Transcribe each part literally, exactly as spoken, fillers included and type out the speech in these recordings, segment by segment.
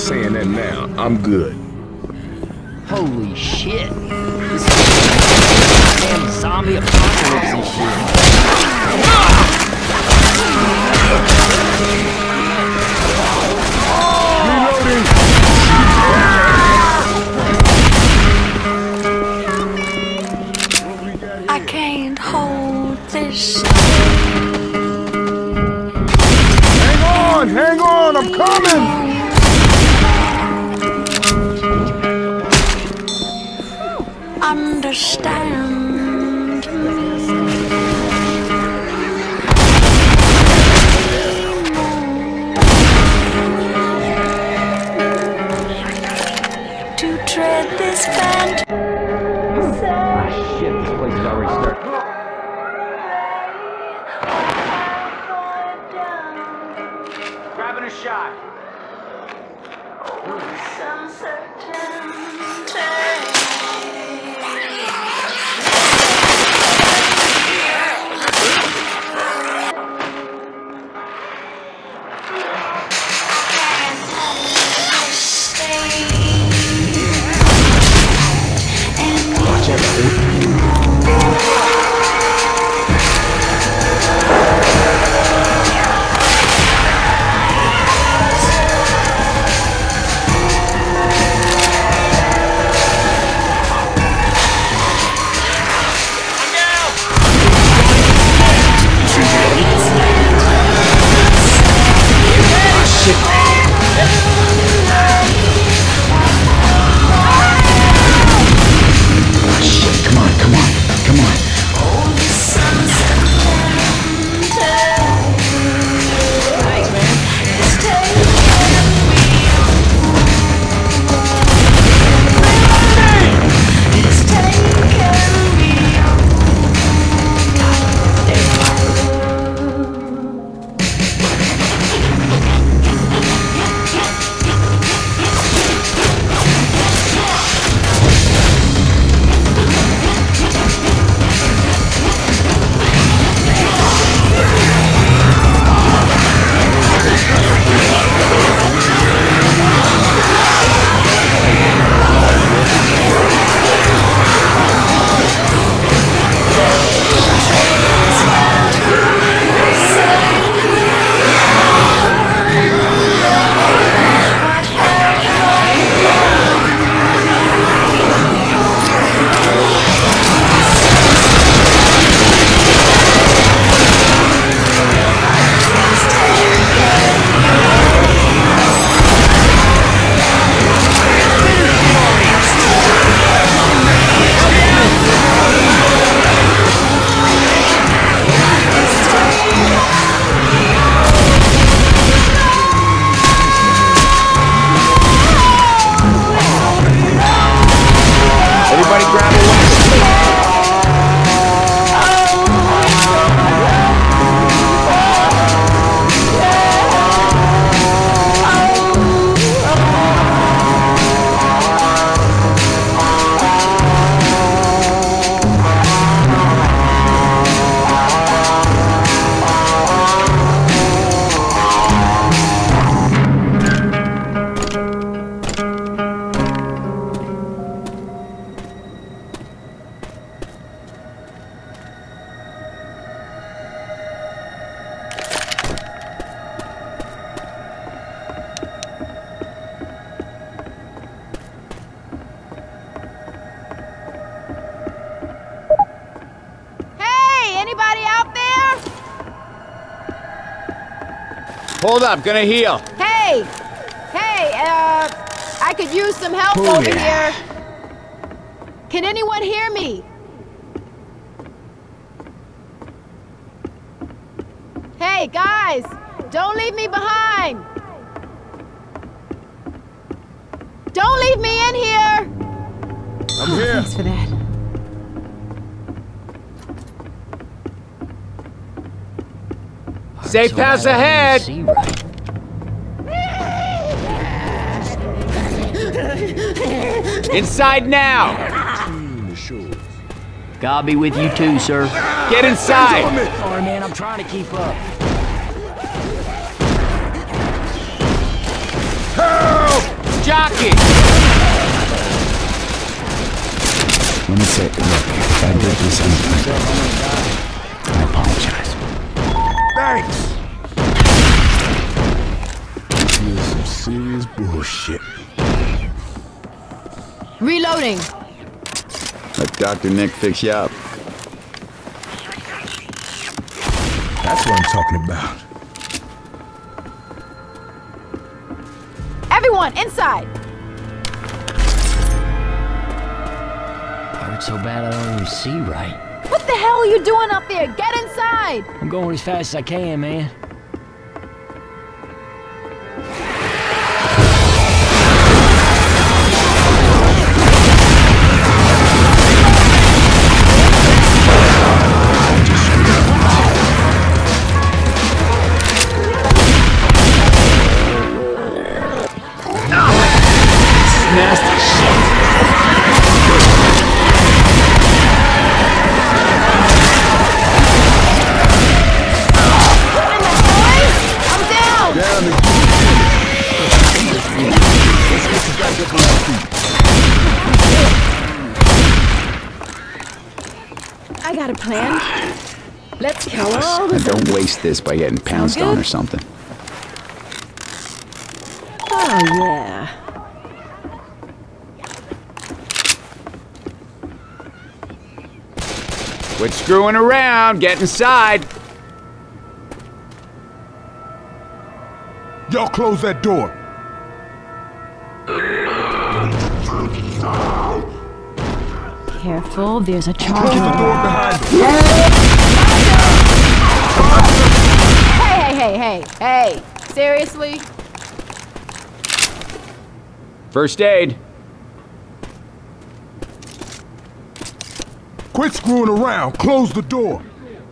saying that now. I'm good. Holy shit. This is damn zombie apocalypse and shit. Reloading! I can't hold this. Hang on! Hang on! I'm coming! Understand to tread this fantasy. Ah, shit, this place is already starting. Grabbing a shot. Some certainty. Hold up, gonna heal. Hey! Hey, uh, I could use some help Oh, over yeah. here. Can anyone hear me? Hey, guys! Don't leave me behind! Don't leave me in here! I'm here. Thanks for that. Safe pass ahead! Inside now! God be with you too, sir. Get inside! Sorry, man, I'm trying to keep up. Help! jockey. Let me say, look, if I did this anything, I apologize. Thanks. This is some serious bullshit. Reloading. Let Doctor Nick fix you up. That's what I'm talking about. Everyone, inside. Hurt so bad I don't even see right. What the hell are you doing up there? Get inside. I'm going as fast as I can, man. Nasty shit. I'm down. Down the I got a plan. Let's kill all the And don't waste this by getting pounced Sound on good? or something. Oh, yeah. Quit screwing around. Get inside. Y'all close that door. Careful, there's a charger. Close the door behind you. Hey, hey, hey, hey, hey. Seriously? First aid. Quit screwing around. Close the door.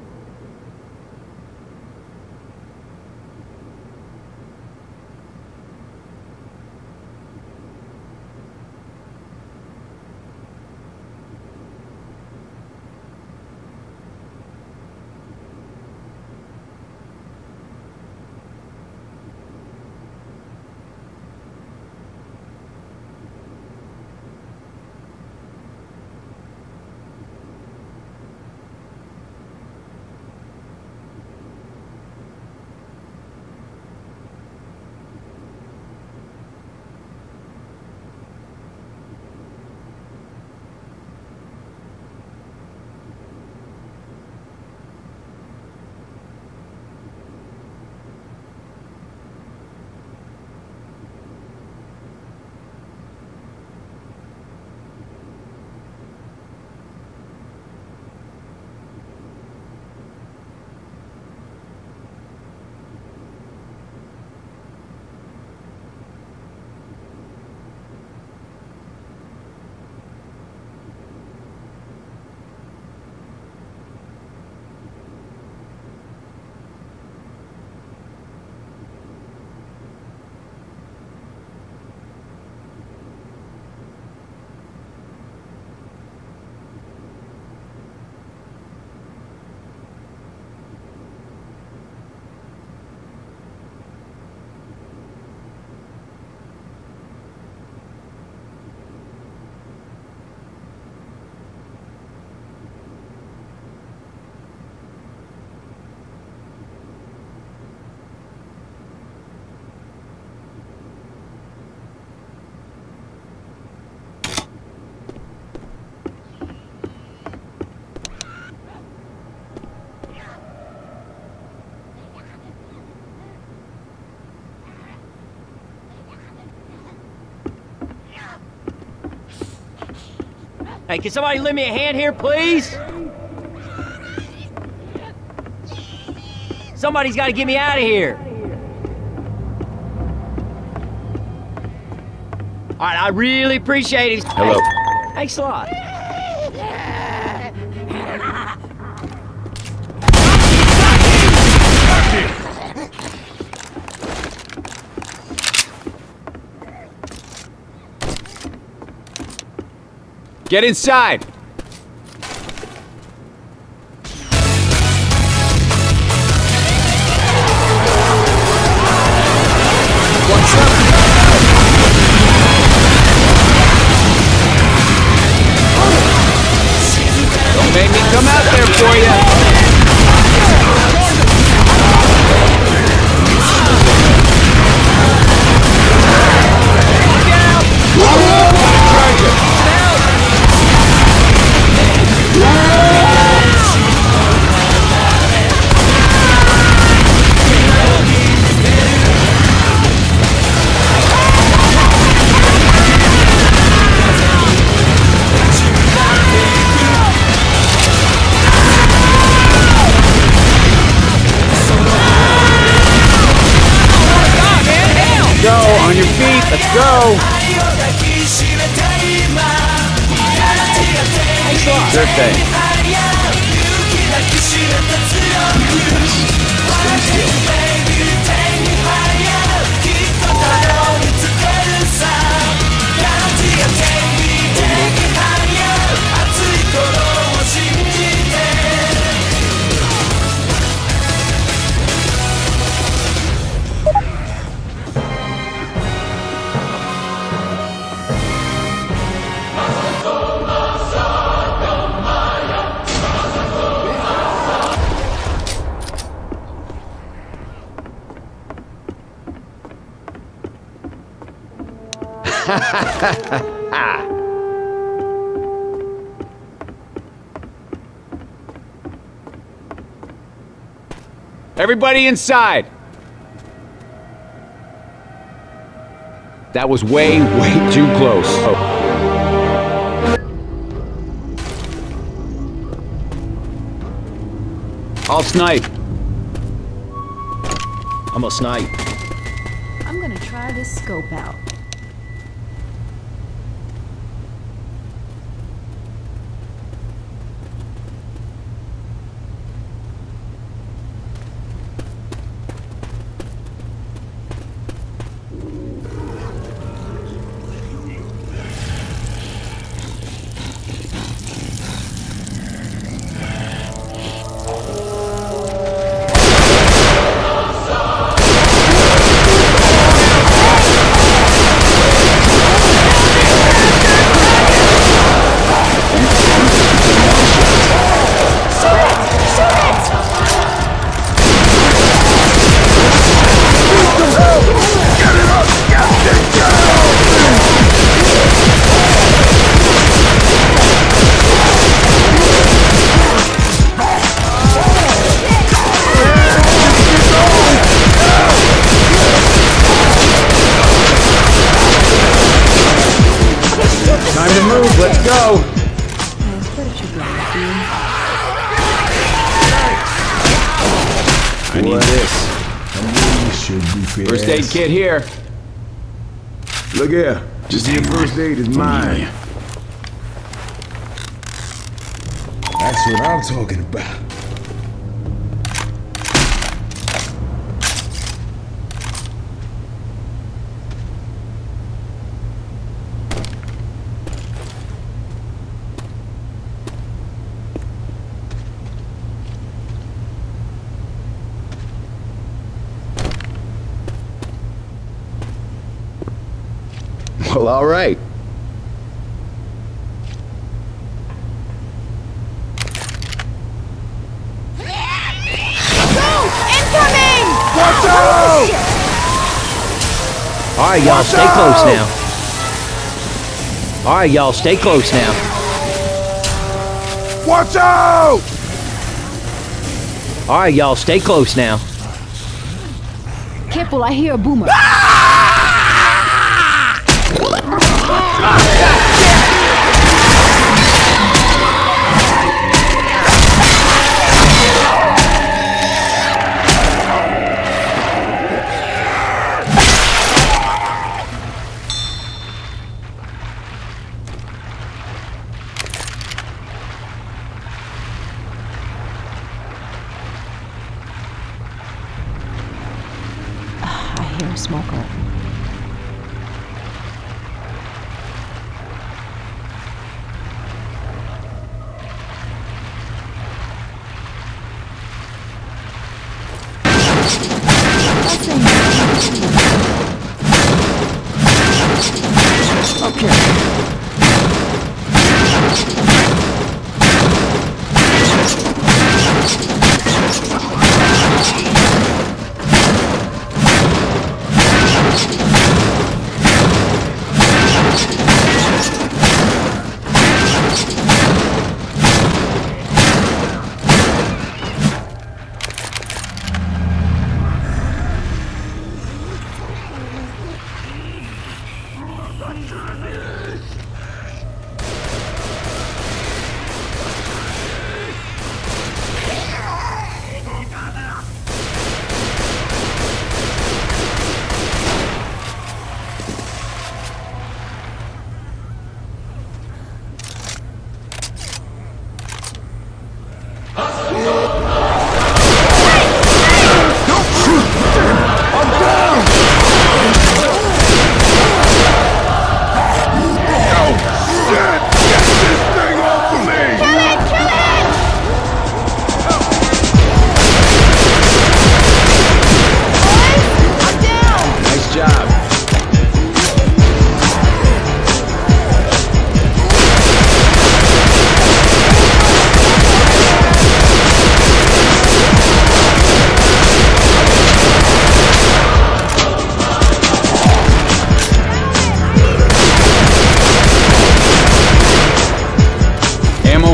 Hey, can somebody lend me a hand here, please? Somebody's got to get me out of here. All right, I really appreciate it. Hello. Hey, thanks a lot. Get inside. What's up? let's go! Sure thing. Everybody inside! That was way, way too close. Oh. I'll snipe. I'm a snipe. I'm gonna try this scope out. Time to move, let's go! I need this. Should be fair. First aid kit here. Look here. Just your first aid is mine. That's what I'm talking about. Well, all right. Incoming! Watch out! All right, y'all, Watch stay out! close now. All right, y'all, stay close now. Watch out! All right, y'all, stay close now. Careful, I hear a boomer. I hear a smoker.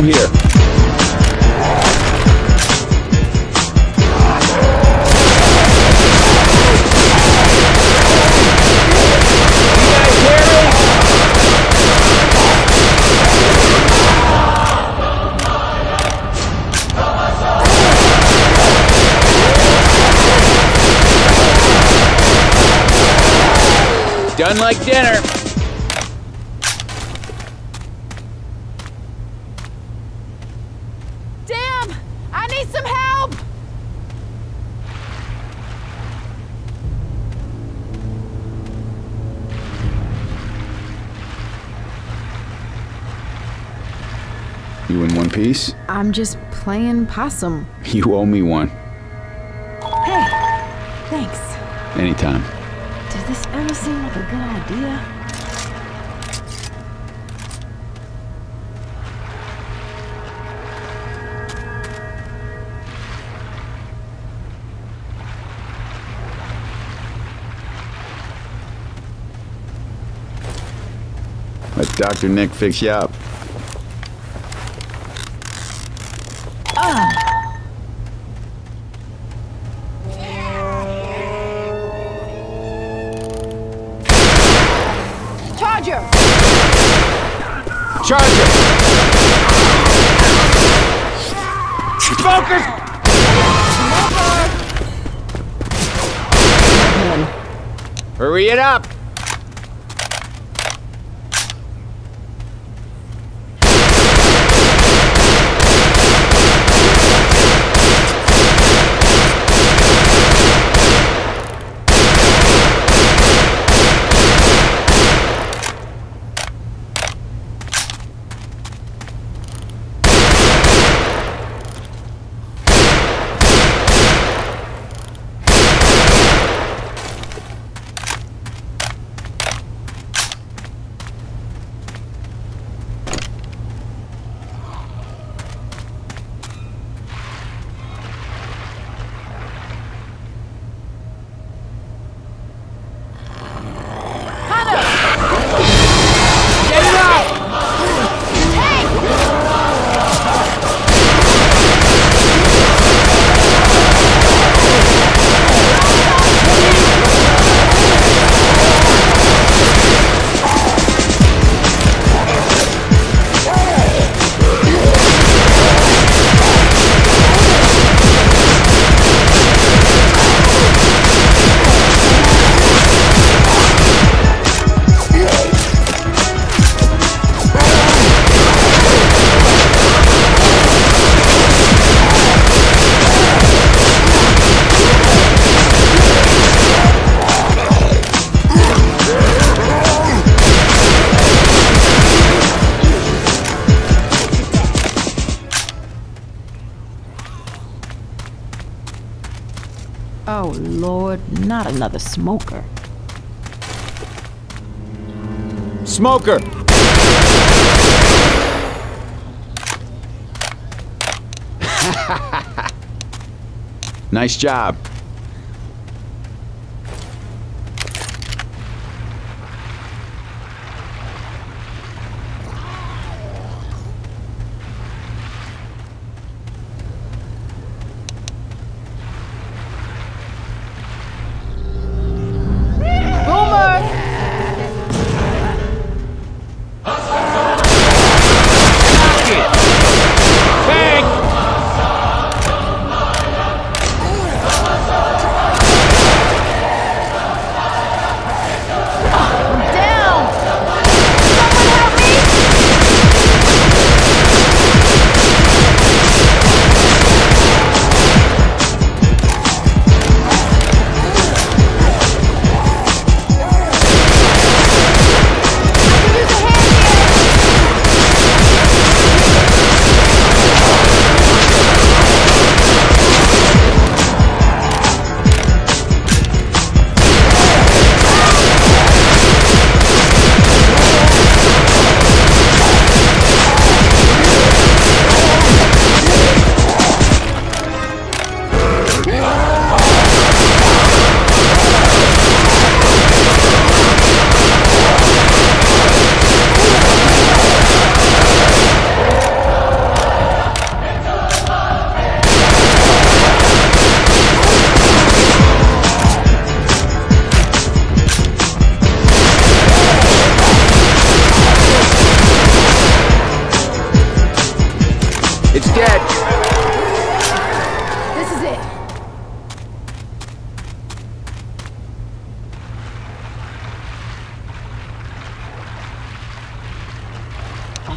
here. Done like dinner. Damn! I need some help! You in one piece? I'm just playing possum. You owe me one. Hey, thanks. Anytime. Does this ever seem like a good idea? Let Doctor Nick fix you up. Charger! Charger! Focus! Hurry it up! Oh, Lord, not another smoker. Smoker! Nice job.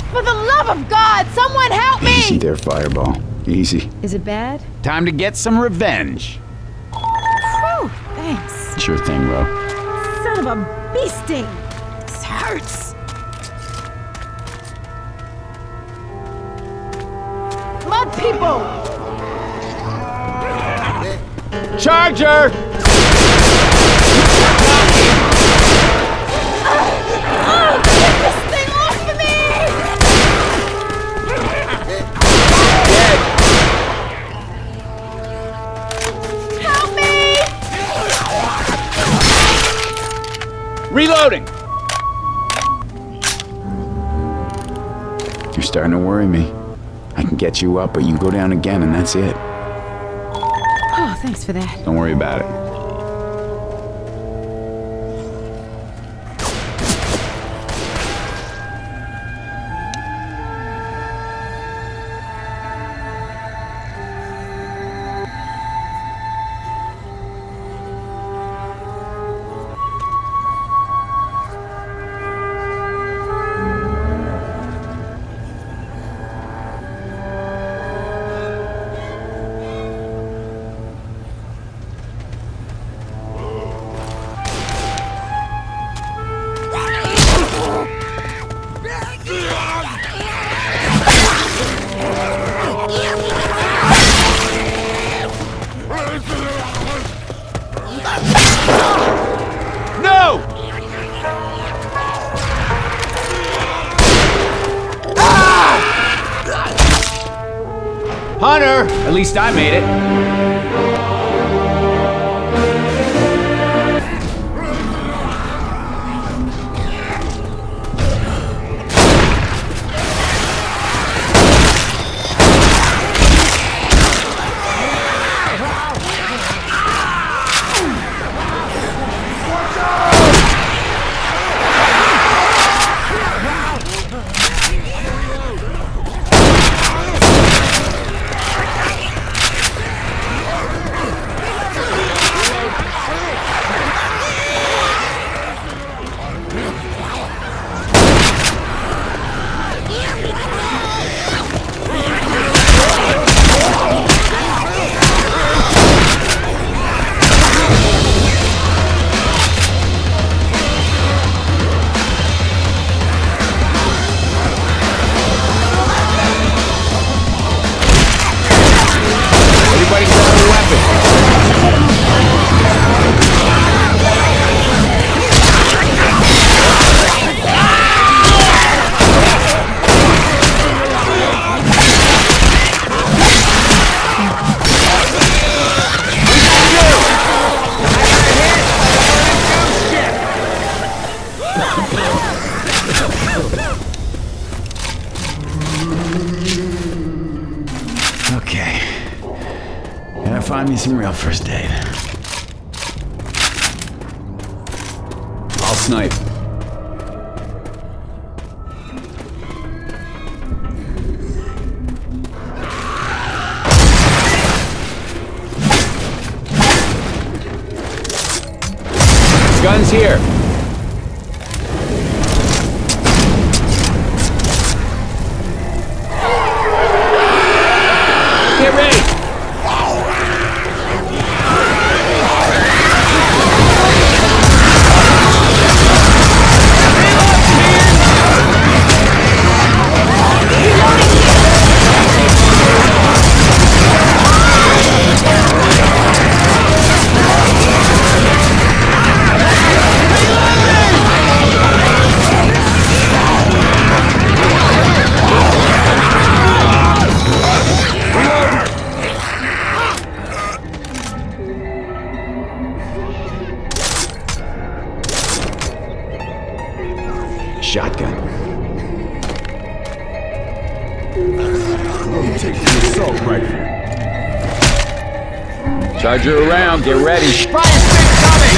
For the love of God, someone help me! Easy there, Fireball. Easy. Is it bad? Time to get some revenge. Whew, thanks. Sure thing, Ro. Son of a bee sting. This hurts. Mud people! Charger! Oh, get this thing off of me! Dead! Help me! Reloading! You're starting to worry me. I can get you up, but you go down again, and that's it. Oh, thanks for that. Don't worry about it. No! Ah! Hunter! At least I made it. Everybody grab a weapon. Okay. Gotta find me some real first aid. I'll snipe. Guns here. Get ready. Shotgun. Take the assault rifle. Charger around. Get ready. Fire stick coming!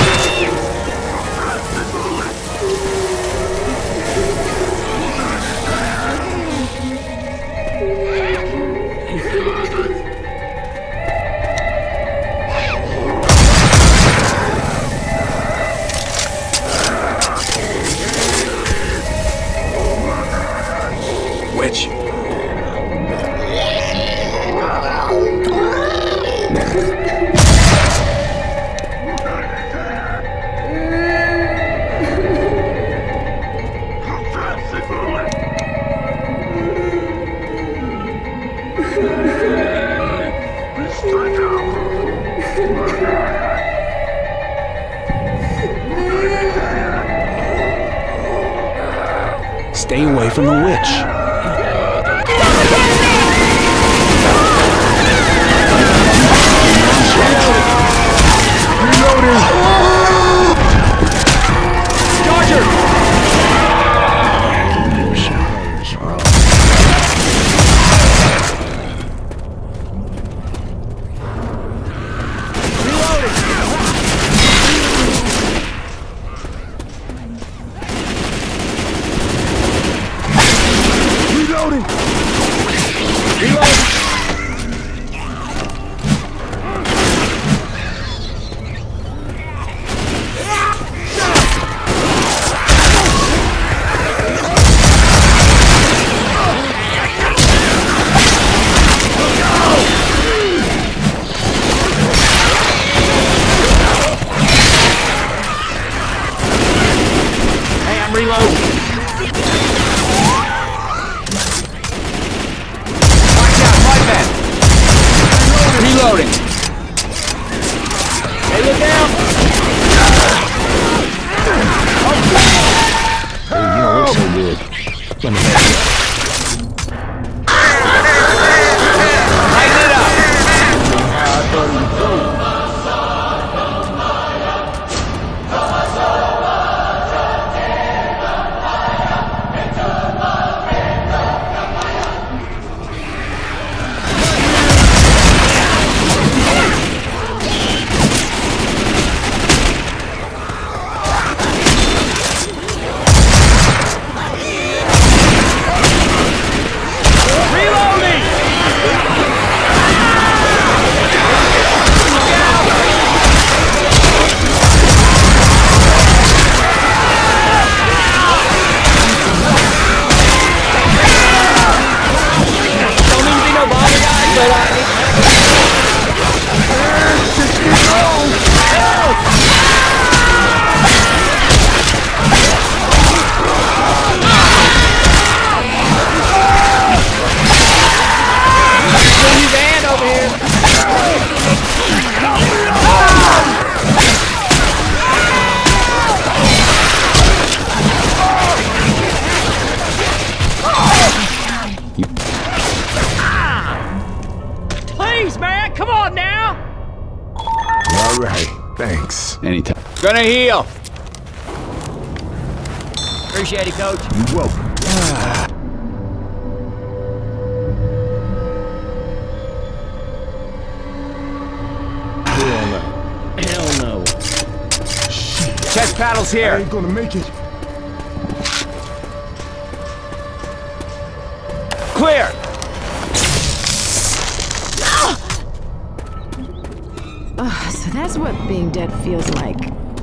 Stay away from the witch. Reloading! Charger! Reloading! Reload! Hey, I'm reloading. Reloading. Hey, look out! Hey, you don't look so good. Let me help you. Lighten it up! Please, man, come on now! All right, thanks. Anytime. Gonna heal. Appreciate it, Coach. You're welcome. Hell no. Chest paddles I here. ain't gonna make it. Clear. Ugh, so that's what being dead feels like.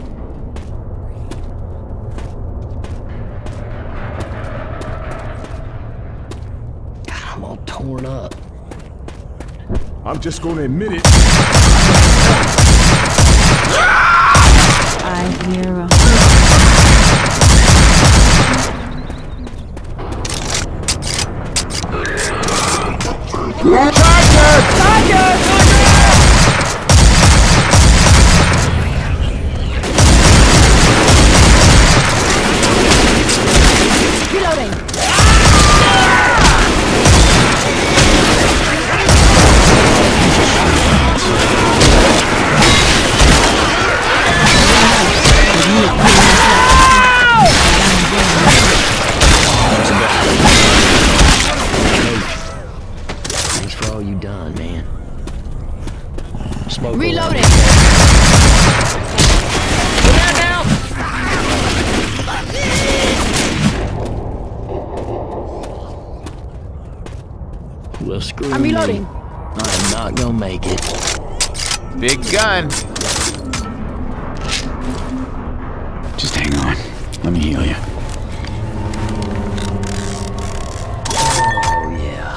God, I'm all torn up. I'm just gonna admit it. I hear a... Charger! Charger! Reloading! Thanks for all you done, man. Smoke Reloading! Well, screw I'm reloading. me. I'm not gonna make it. Big gun. Just hang on. Let me heal you. Oh, yeah.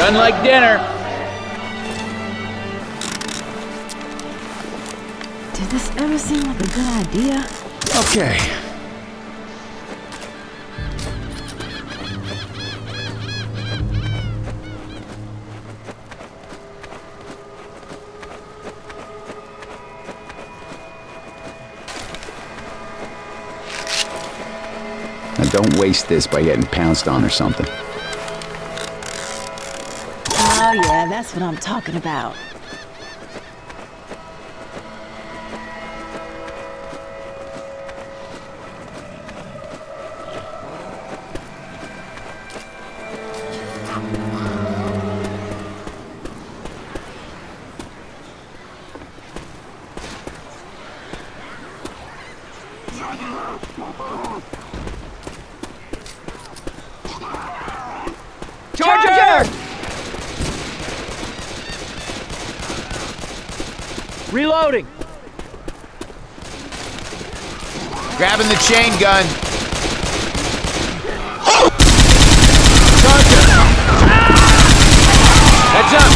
Run like dinner. Did this ever seem like a good idea? Okay. Now don't waste this by getting pounced on or something. Oh yeah, that's what I'm talking about. Charger! Reloading. Grabbing the chain gun. Charger! Heads up!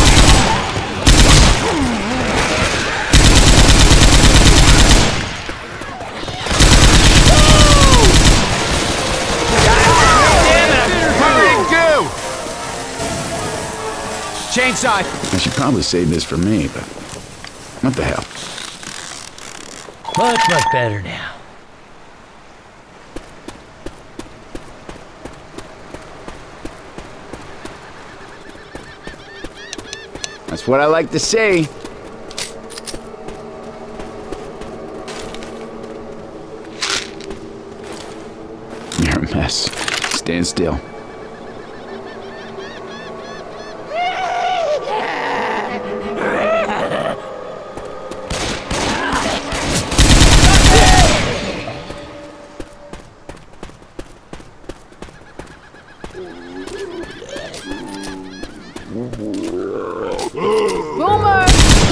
Chainsaw! I should probably save this for me, but what the hell? Much, much better now. That's what I like to see. You're a mess. Stand still. Boomer!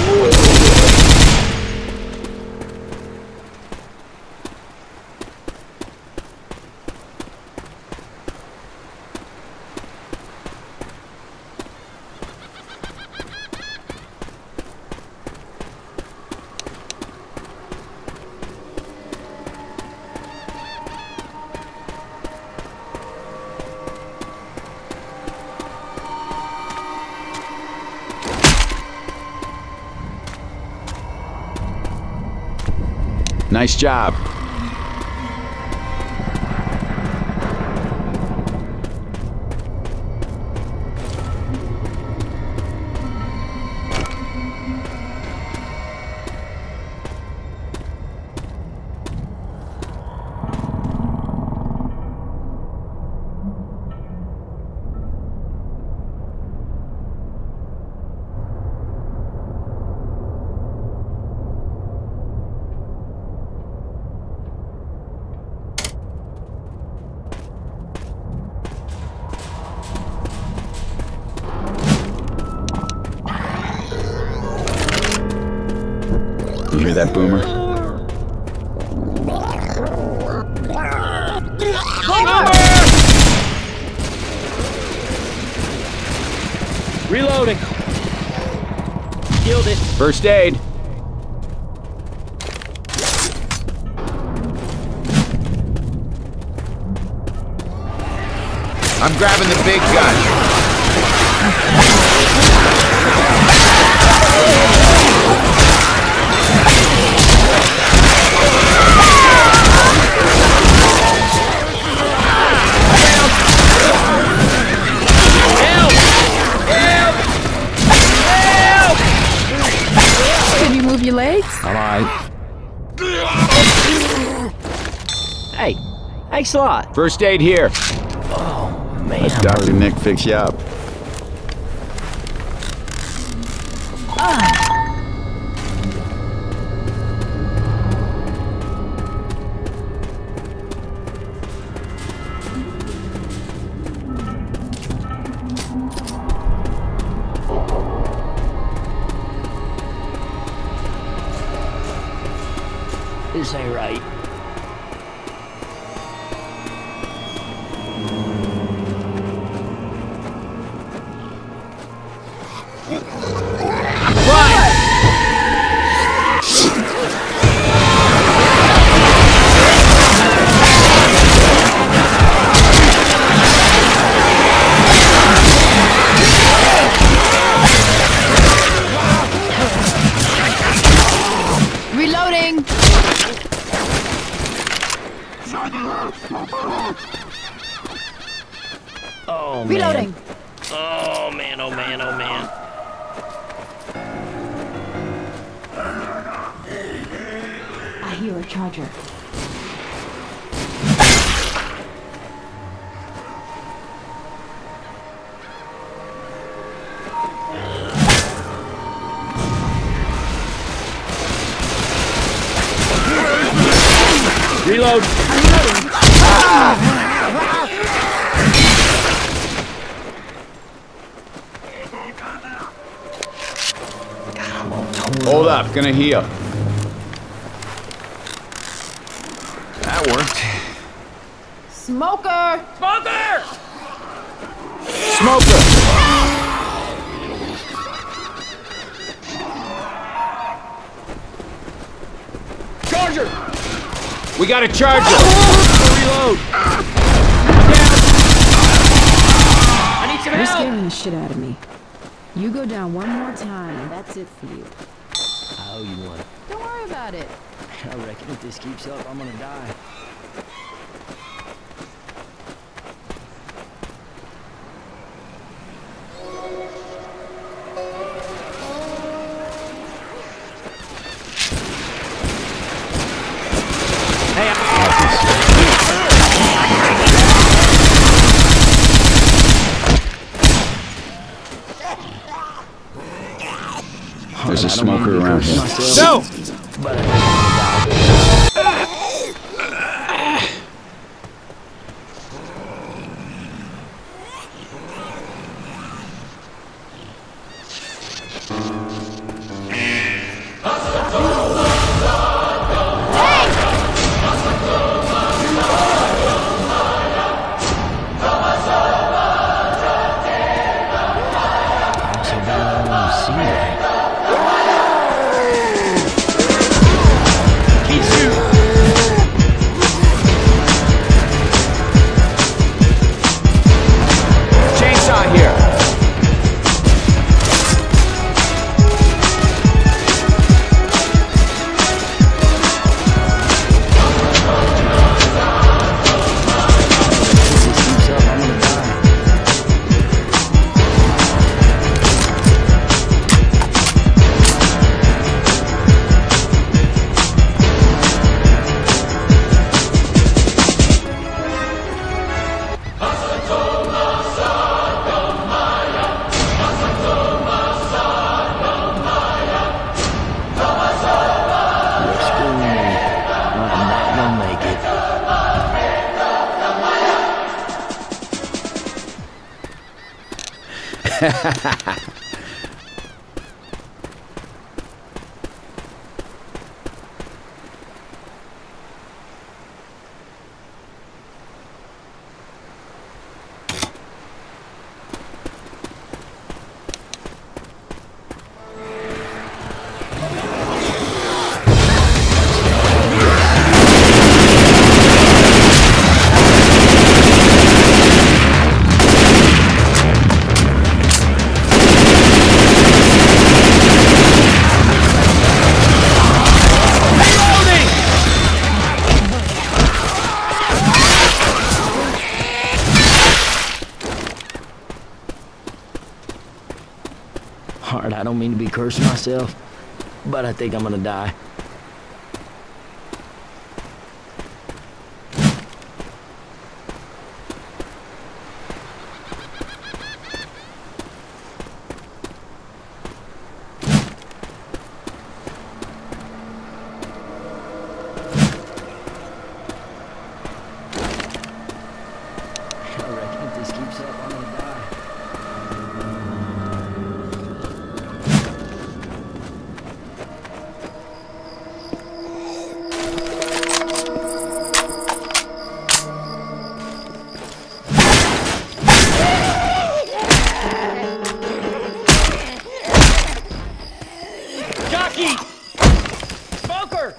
Nice job. You hear that, Boomer? Reloading. Killed it. First aid. I'm grabbing the big gun. Can you move your legs? All right. Hey, thanks a lot. First aid here. Oh, man. Let's Doctor Nick fix you up. This ain't right. Oh, Reloading. man. Oh, man, oh, man, oh, man. I hear a charger. Reload! Hold up, gonna heal. That worked. Smoker! Smoker! Smoker! Charger! We got a charger! Reload! I need some You're help! scaring the shit out of me. You go down one more time, and that's it for you. I owe you one. Don't worry about it. I reckon if this keeps up, I'm gonna die. There's a smoker around here. No! But I think I'm gonna die. Chainsaw here. If this keeps up, I'm gonna die. You're screwing me. I'm not gonna make it. Hard, I don't mean to be cursing myself, but I think I'm gonna die. I reckon if this keeps up, I'm gonna die. Jockey! Smoker!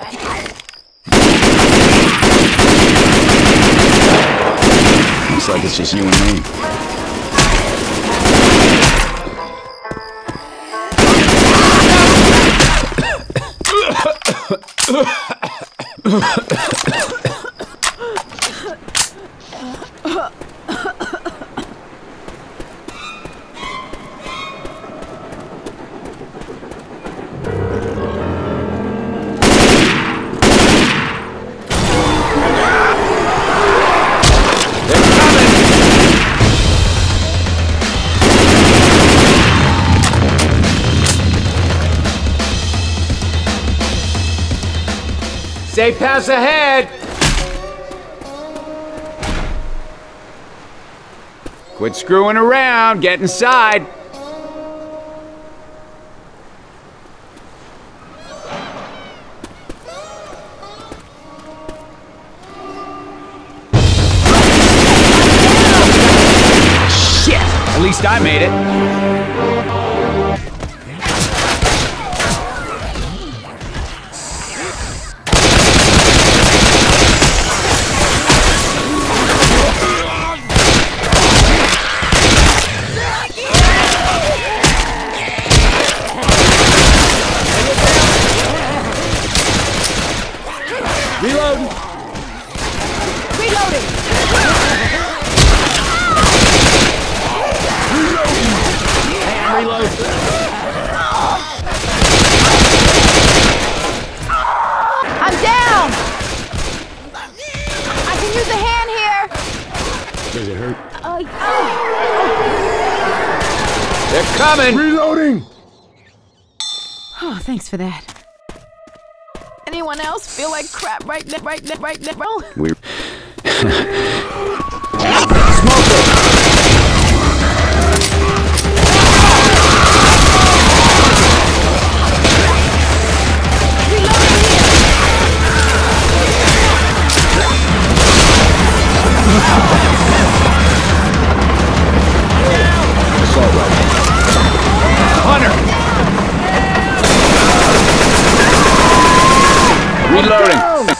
Looks like it's just you and me. Safe pass ahead! Quit screwing around, get inside. Shit! At least I made it. Reloading! Reloading! Hey, I'm reloading. I'm down! I can use a hand here! Does it hurt? Uh, oh. They're coming! Reloading! Oh, thanks for that. Anyone else feel like crap right now, right now, right now? We're... Reloading!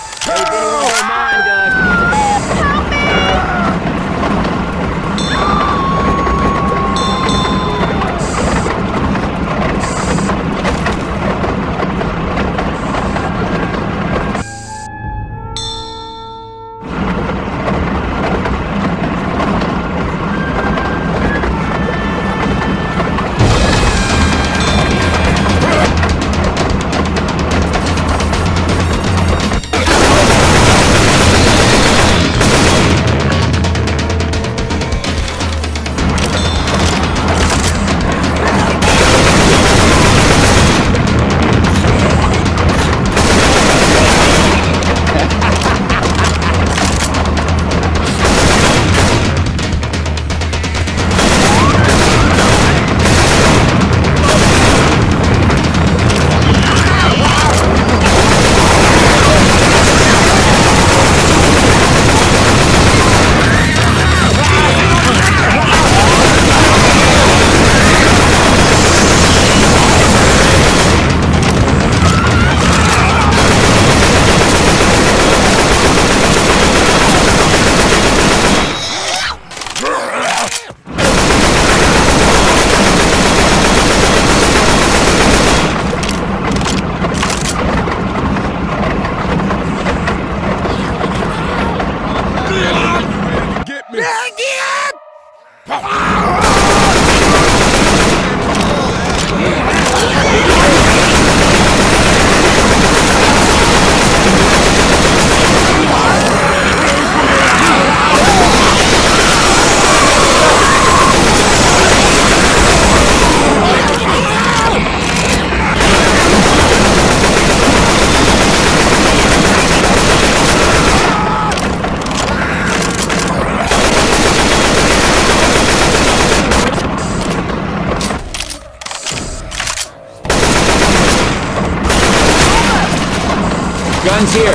Guns here.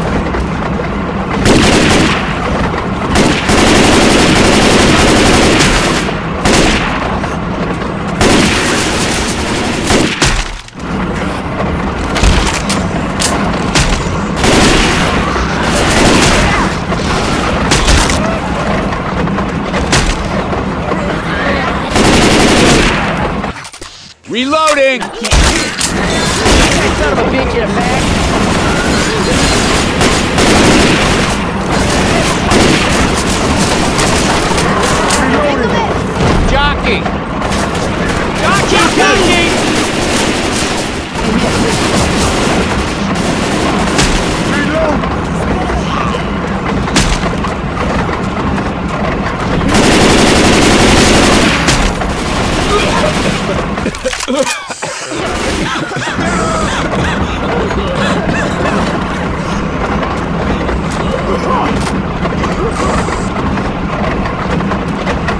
Reloading! Son of a bitch in a bag! Jockey! Jockey! Jockey!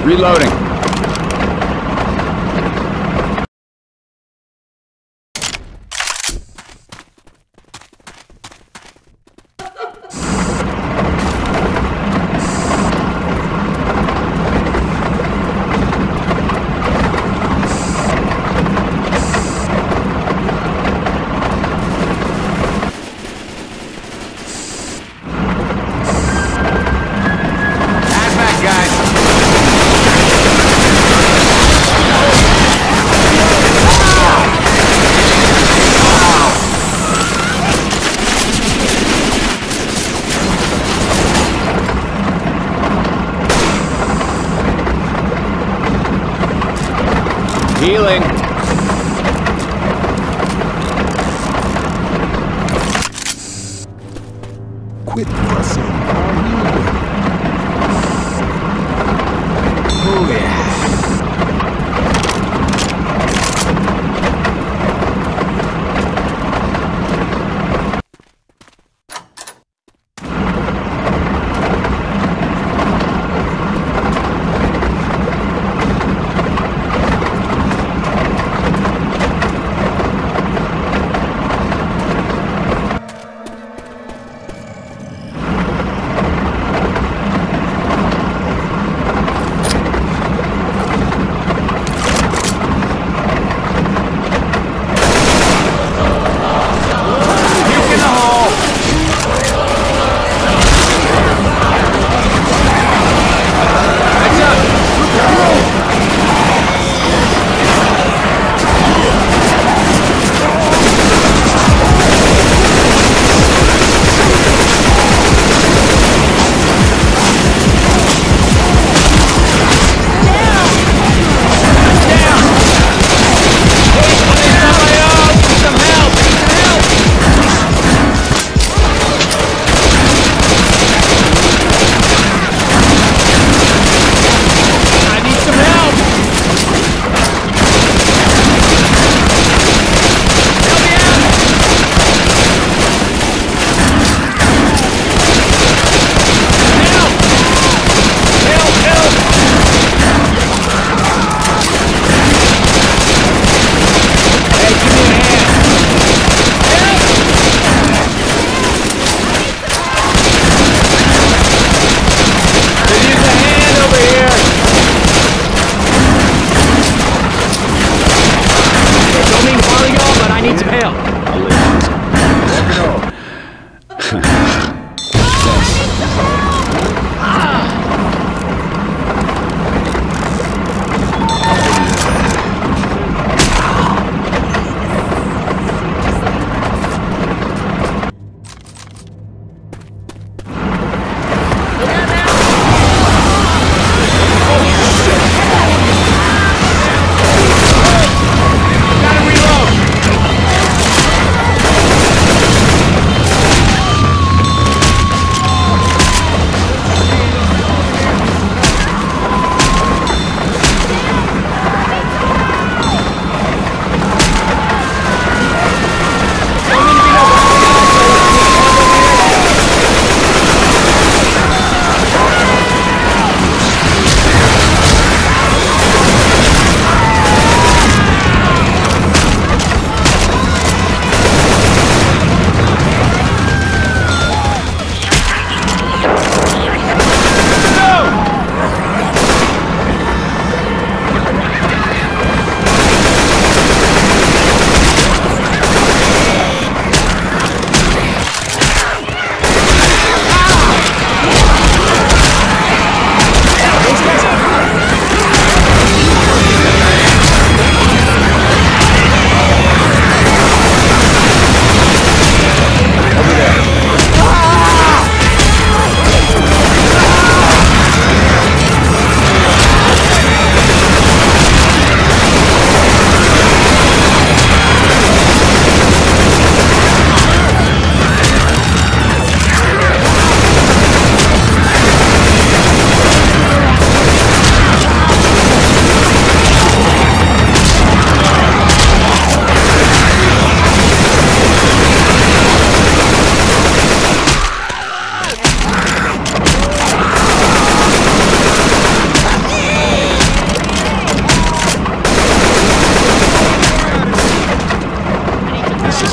Reloading. Healing. Quit fussing. I'll heal you. Oh yeah.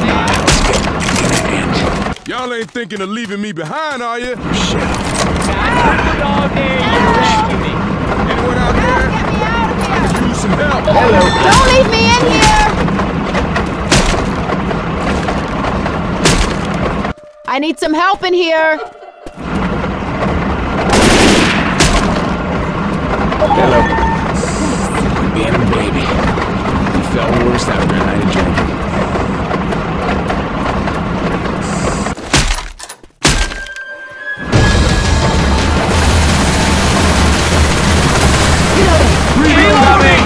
smile's gonna end. Y'all ain't thinking of leaving me behind, are you? Shit. All day you rescue me. Anyone out there? Get me out of here! Could use some help. Don't leave me in here! I need some help in here! Hello. Being a baby. You felt worse after a night of drinking. Reloading!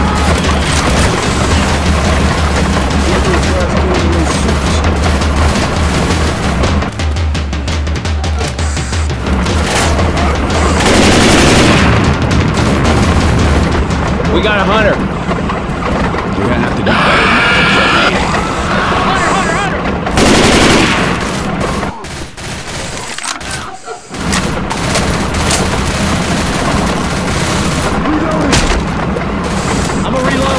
We got a hunter. You're gonna have to do better than that. I'm a reload.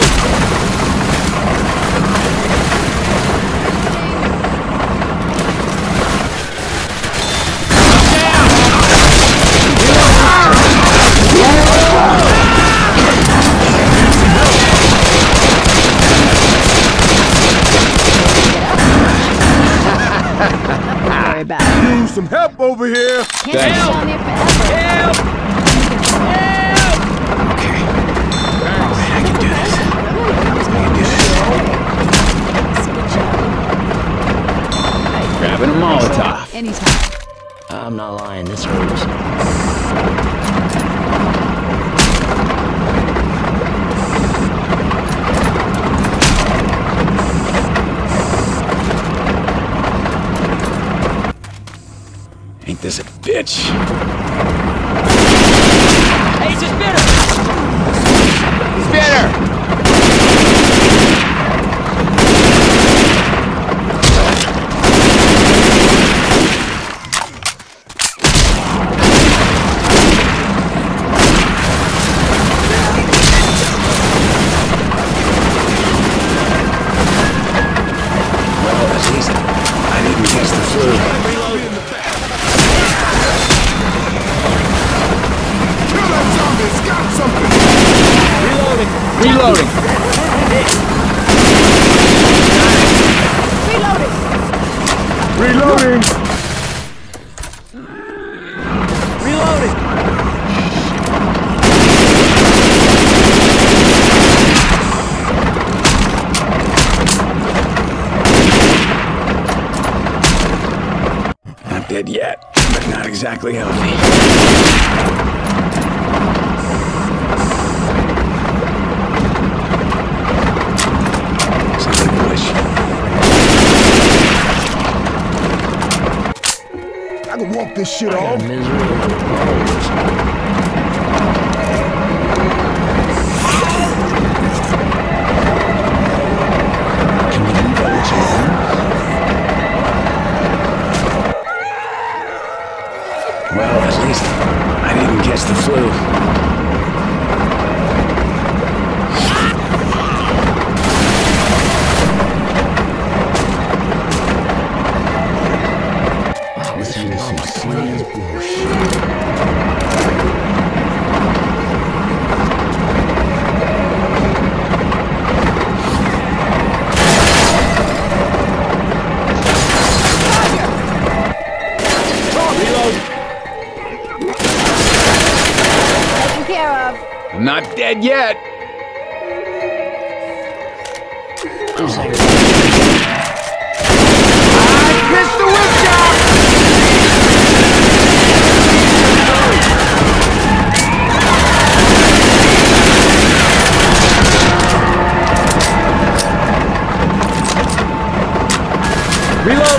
Very bad. Use some help over here. Can't stay down there forever. Help! Help! Okay. Alright, I can do this. I can do this. Grabbing a Molotov. Anytime. I'm not lying, this hurts. Ain't this a bitch? Hey, it's a spitter! Spitter! Well, at least I didn't catch the flu. Kill that zombie. It's got something. Reloading. Reloading. Reloading. Not dead yet, but not exactly healthy. Sounds like a wish. I can walk this shit I got off. a miserable balls. Can we leave that with you? Well, at least I didn't catch the flu. This is some serious bullshit. Taken care of. I'm not dead yet. Two seconds. Pistol whip shot! Reload!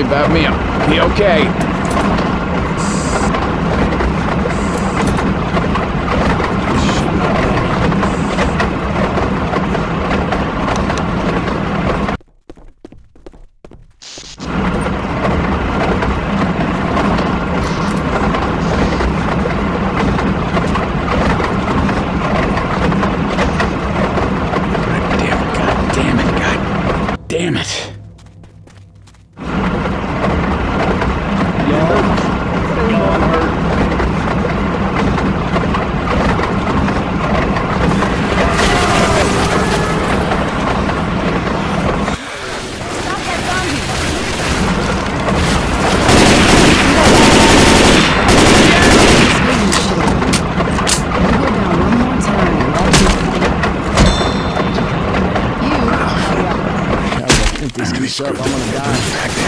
about me. I'll be okay. Damn it. Up, I'm gonna die. Back there.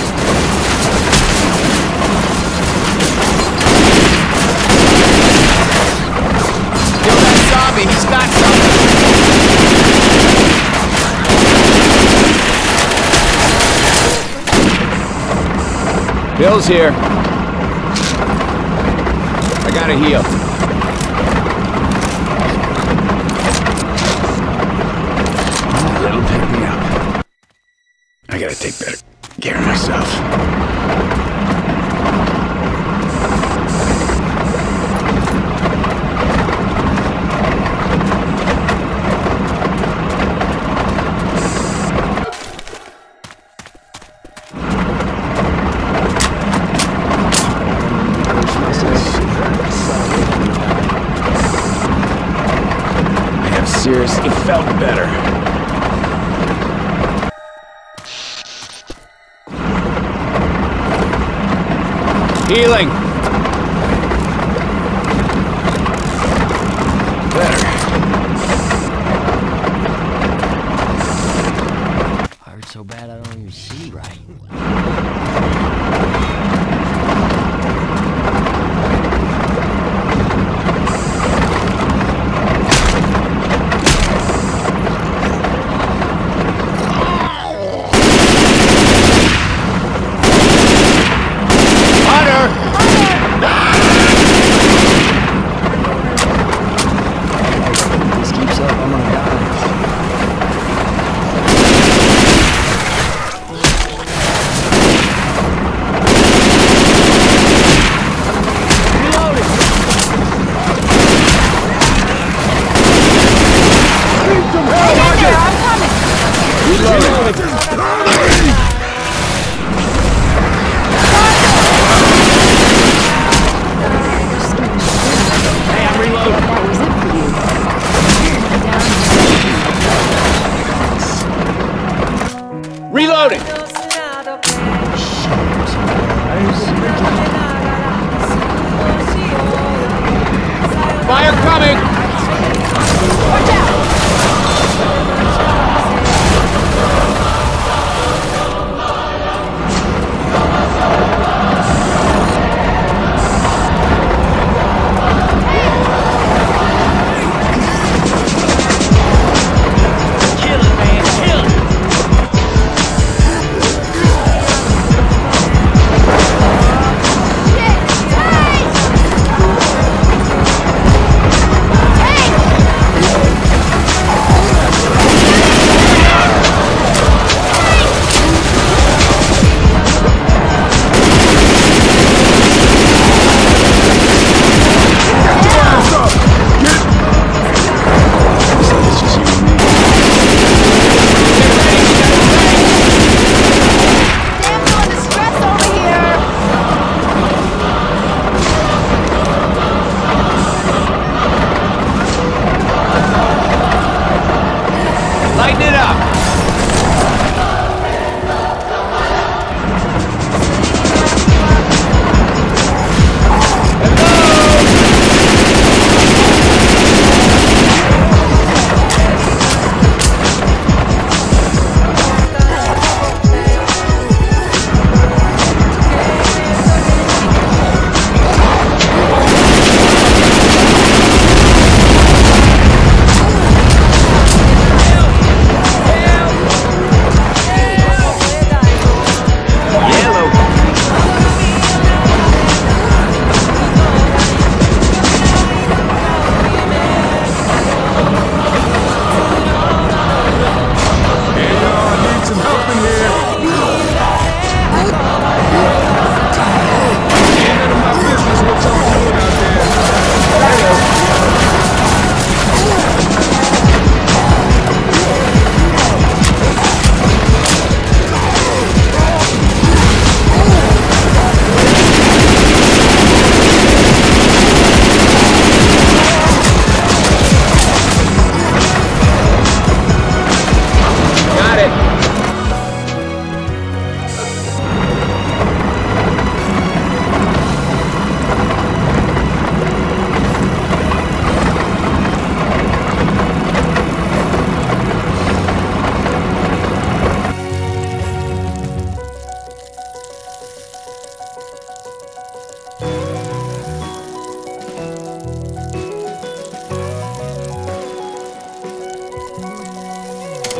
Kill that zombie, he's got something. Bill's here. I gotta heal. That'll pick me up. I gotta take better care of myself. I have serious. It felt better. Healing. Better. Hurt so bad I don't even see right. This keeps up, I'm gonna die. Reloading! Fire coming! Watch out! Kill it, man, kill it!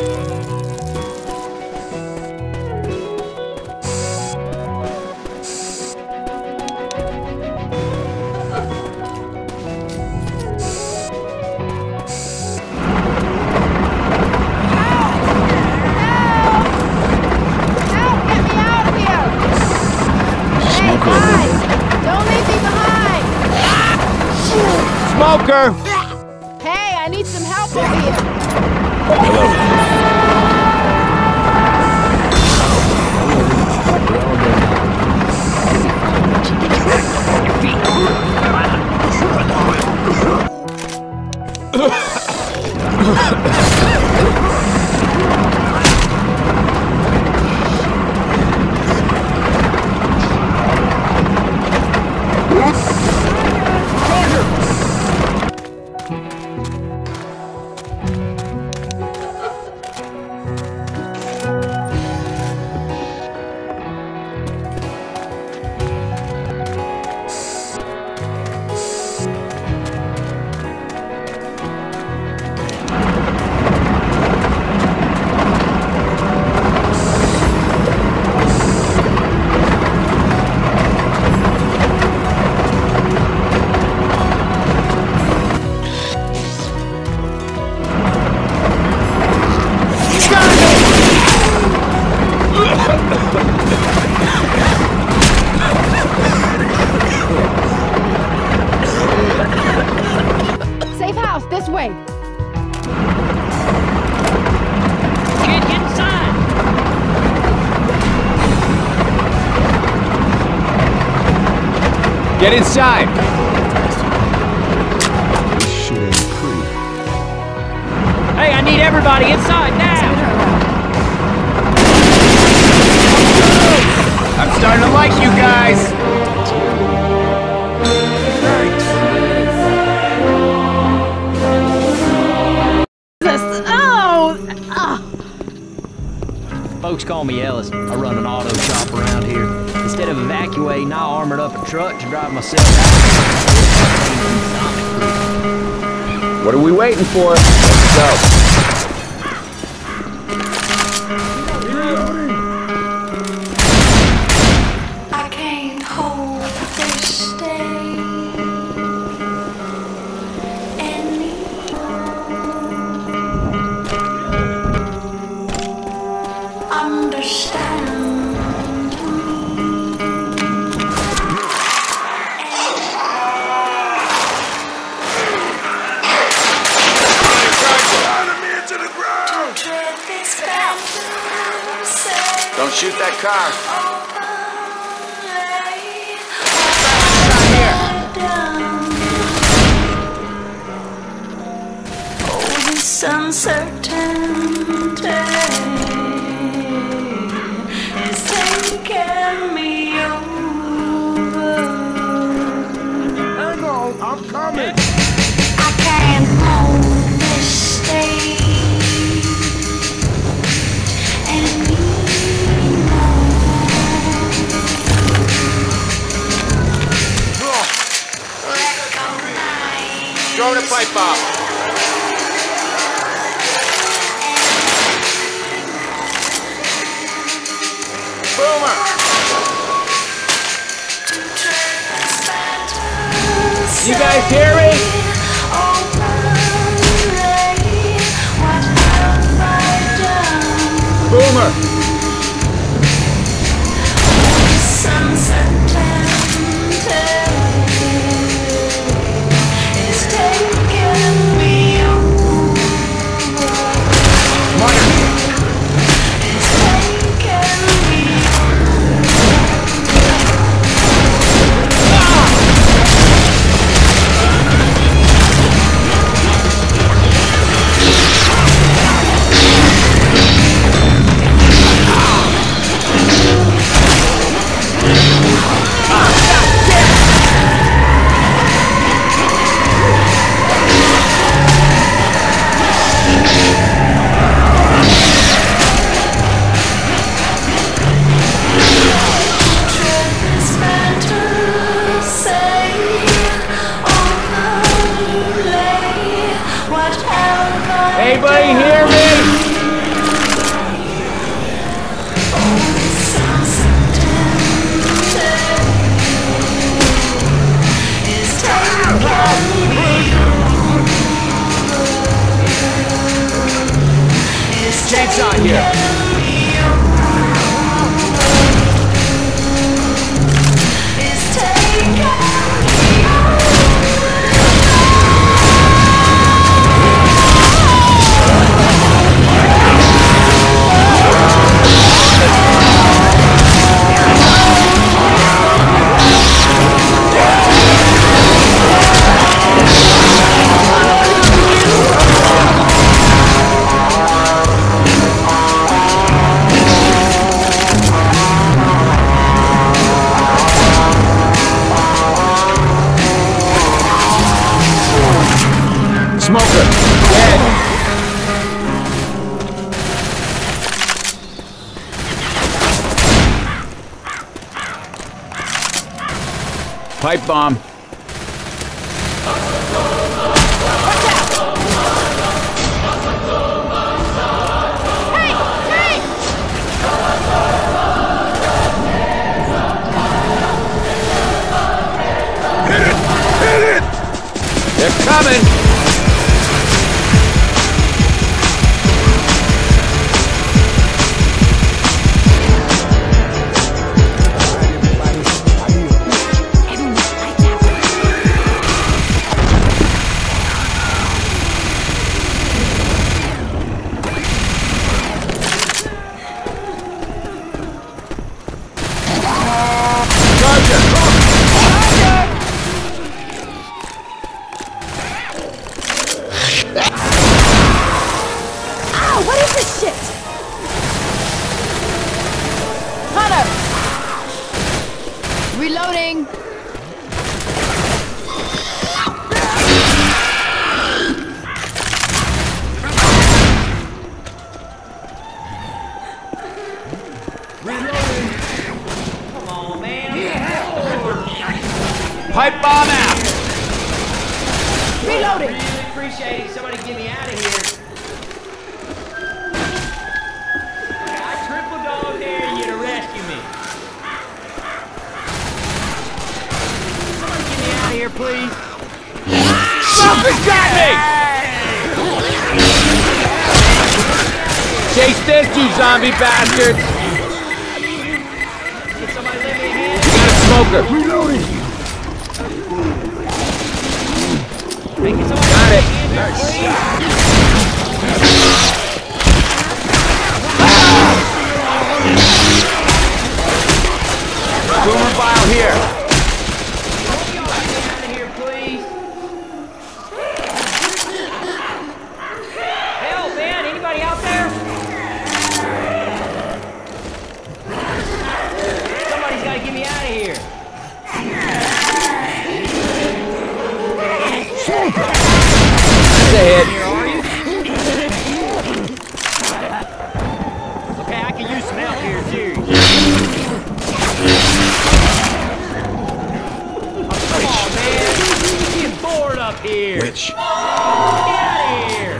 Smoker! Hey, I need some help over here. Safe house, this way. Kid, get inside. Get inside! This shit ain't pretty. Hey, I need everybody inside now. I'm starting to like you guys! Oh! Ah. Folks call me Ellis. I run an auto shop around here. Instead of evacuating, I armored up a truck to drive myself out. What are we waiting for? Let's go. I can't hold this day anymore. Understand Don't shoot that car. Uncertainty is taking me over. Hang on, I'm coming. I can't hold this state anymore. Recognize Throw the pipe off. Boomer! You guys hear me? Boomer! Anybody hear me? chainsaw here. Smoker, dead. Pipe bomb. Hey! Hey! Hit it! Hit it! They're coming. Ow! What is this shit? Hunter! Reloading! Pipe bomb out. Reloading! Really appreciate it. Somebody get me out of here. I triple dog dare you to rescue me. Somebody get me out of here, please. Something's got me. Chase this, you zombie bastards. Can somebody lend me a hand? We got a smoker. Reloading! Hey, can somebody Got lend it. me a hand, please? Boomer vial here. Y'all get me out of here, please. Help, man! Anybody out there? Somebody's got to get me out of here. That's a hit. Here, are you? Okay, I can use some help here, too. Oh, come on, man. I'm getting bored up here. Which? Get out of here.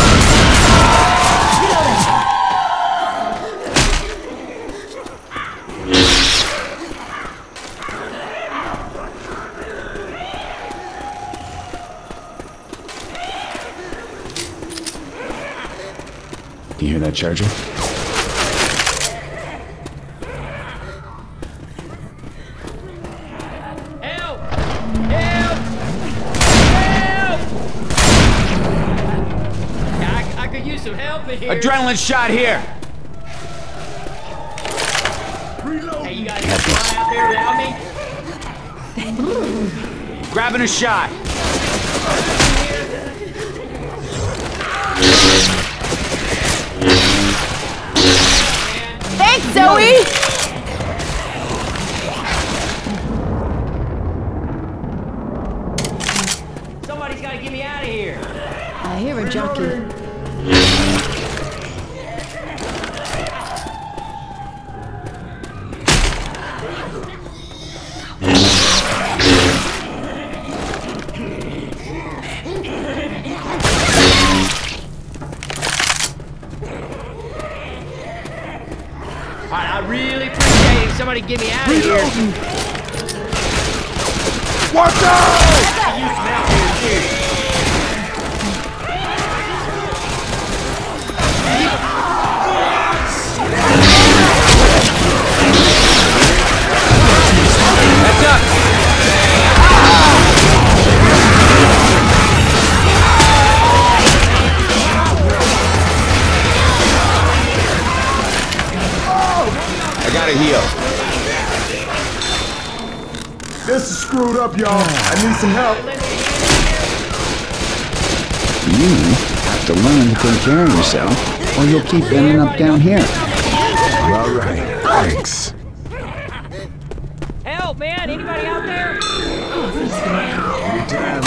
Do you hear that charger? Help! Help! Help! Yeah, I, I could use some help in here. Adrenaline shot here. Hey, you guys got fly out there without me? Grabbing a shot. Thanks, Zoe! Somebody's got to get me out of here. I hear a jockey. All right, I really appreciate it. Somebody get me out of here. Watch out! I can use some help here, too. gotta heal. This is screwed up, y'all. I need some help. You have to learn to take care of yourself, or you'll keep ending up down here. All right, thanks. Help, man! Anybody out there? Anytime.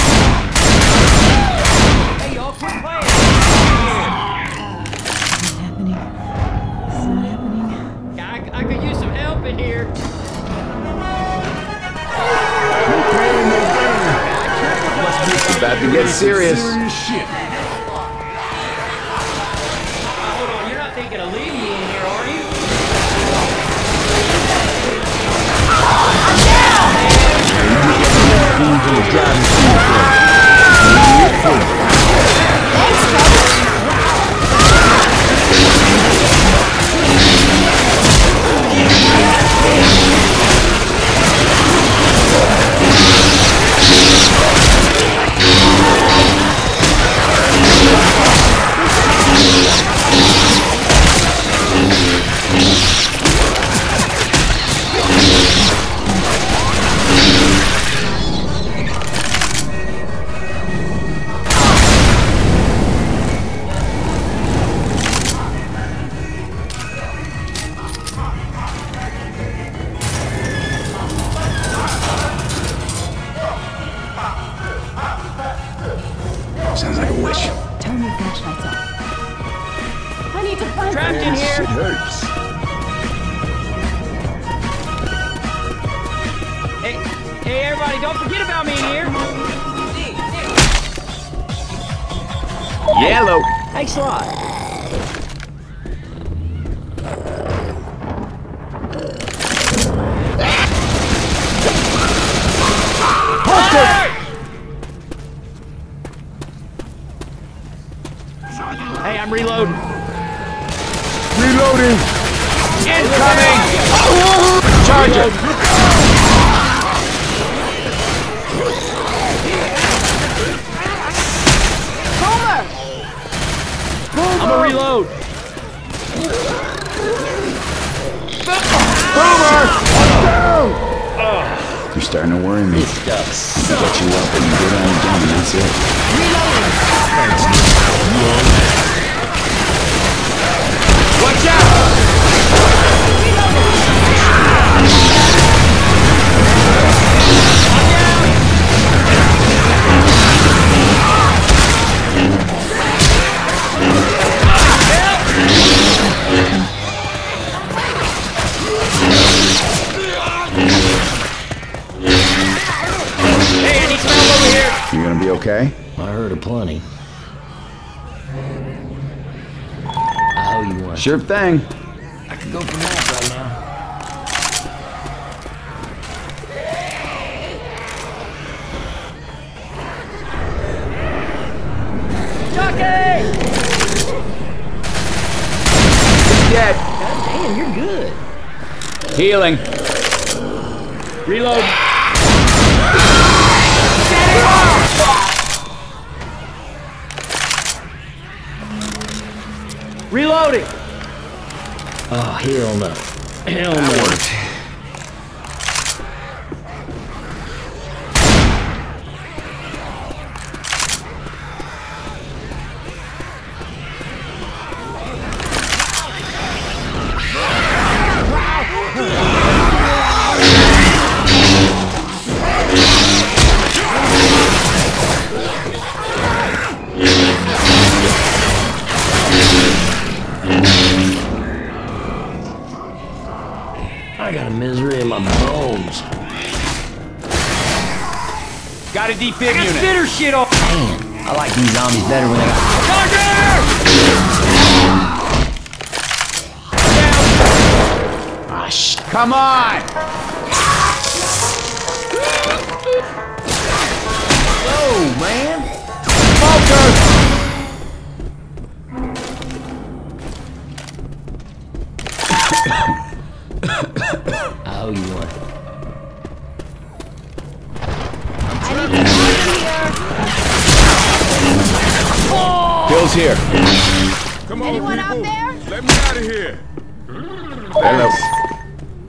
Hey, y'all, quit playing. Happening. It's not happening. Yeah, I, I could use some help in here. It's about to get serious. Serious shit. Hold on, you're not thinking of leaving me in here, are you? Sounds like a wish. Turn your flashlights off. I need to find Trapped in Shit here. hurts. Hey, hey, everybody, don't forget about me in here. Yellow. Thanks a lot. Hey, I'm reloading. Reloading. Incoming! Charger! I'm gonna reload. You're starting to worry me. This stuff sucks. Get you up and get on down, and that's it. Watch out! Hey, I need some help over here. You gonna be okay? I heard of plenty. I owe you one. Sure thing. I could go for that right now. Jockey! Dead. God damn, you're good. Healing. Reload. Reloading. Oh, hell no. Hell no. I got a misery in my bones. Got a defib unit. Bitter shit off. Man, I like these zombies better when they got Ah, sh Come on! Oh, man. Focus! I owe you one. Bill's here. Come on, Anyone people. out there? Let me out of here. Hello.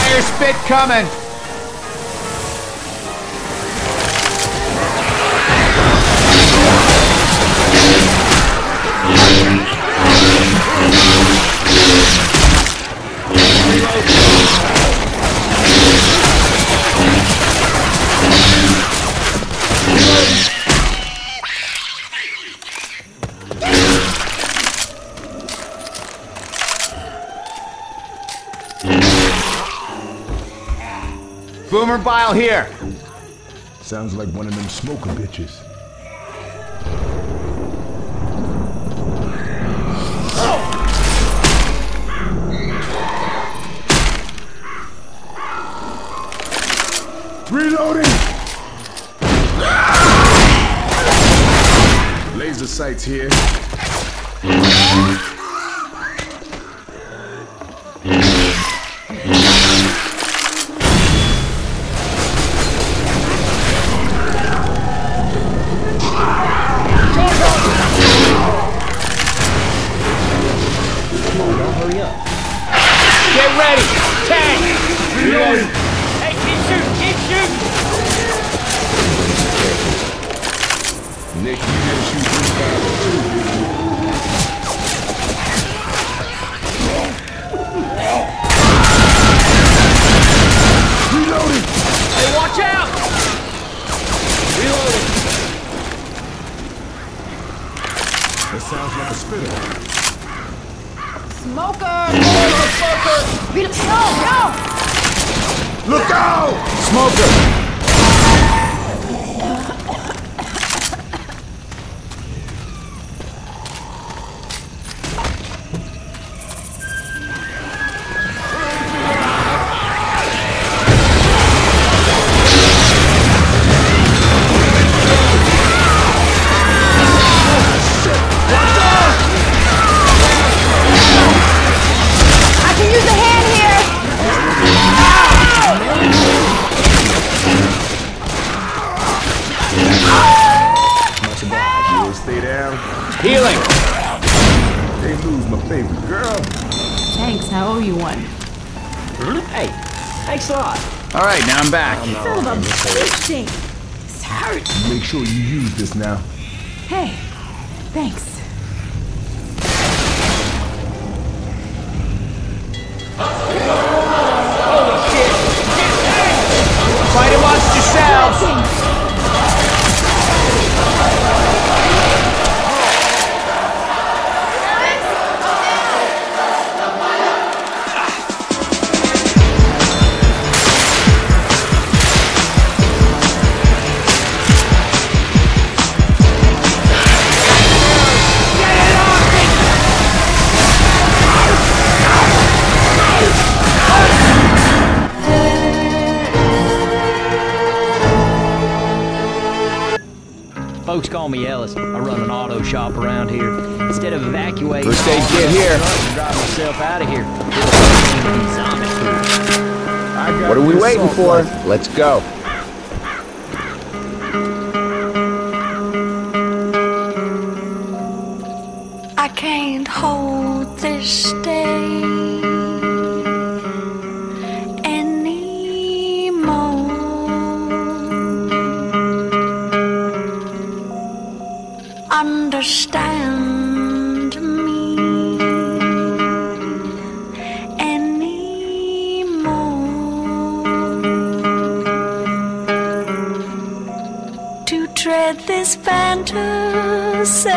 Fire spit coming. Boomer bile here. Sounds like one of them smoker bitches. Reloading! Laser sights here. Get ready! Tank! Reloading! Hey, keep shooting! Keep shooting! Nick, you didn't shoot this guy too, did you? Reloading! Hey, watch out! Reloading! That sounds like a spitter. Smoker! Smoker! Beat him! No! No! Look out! Smoker! I can use a hand here! You'll stay down. Healing! They lose my favorite girl. Thanks, I owe you one. Hey, thanks a lot. All right, now I'm back. Son of a bitch thing. This hurts. Make sure you use this now. Hey, thanks. Fight amongst yourselves! Folks call me Ellis. I run an auto shop around here. Instead of evacuating, First aid kit here. I drive myself out of here. Zombie food. I got What are we this waiting assault for? rifle. Let's go. I can't hold this day anymore. Understand me anymore. To tread this fantasy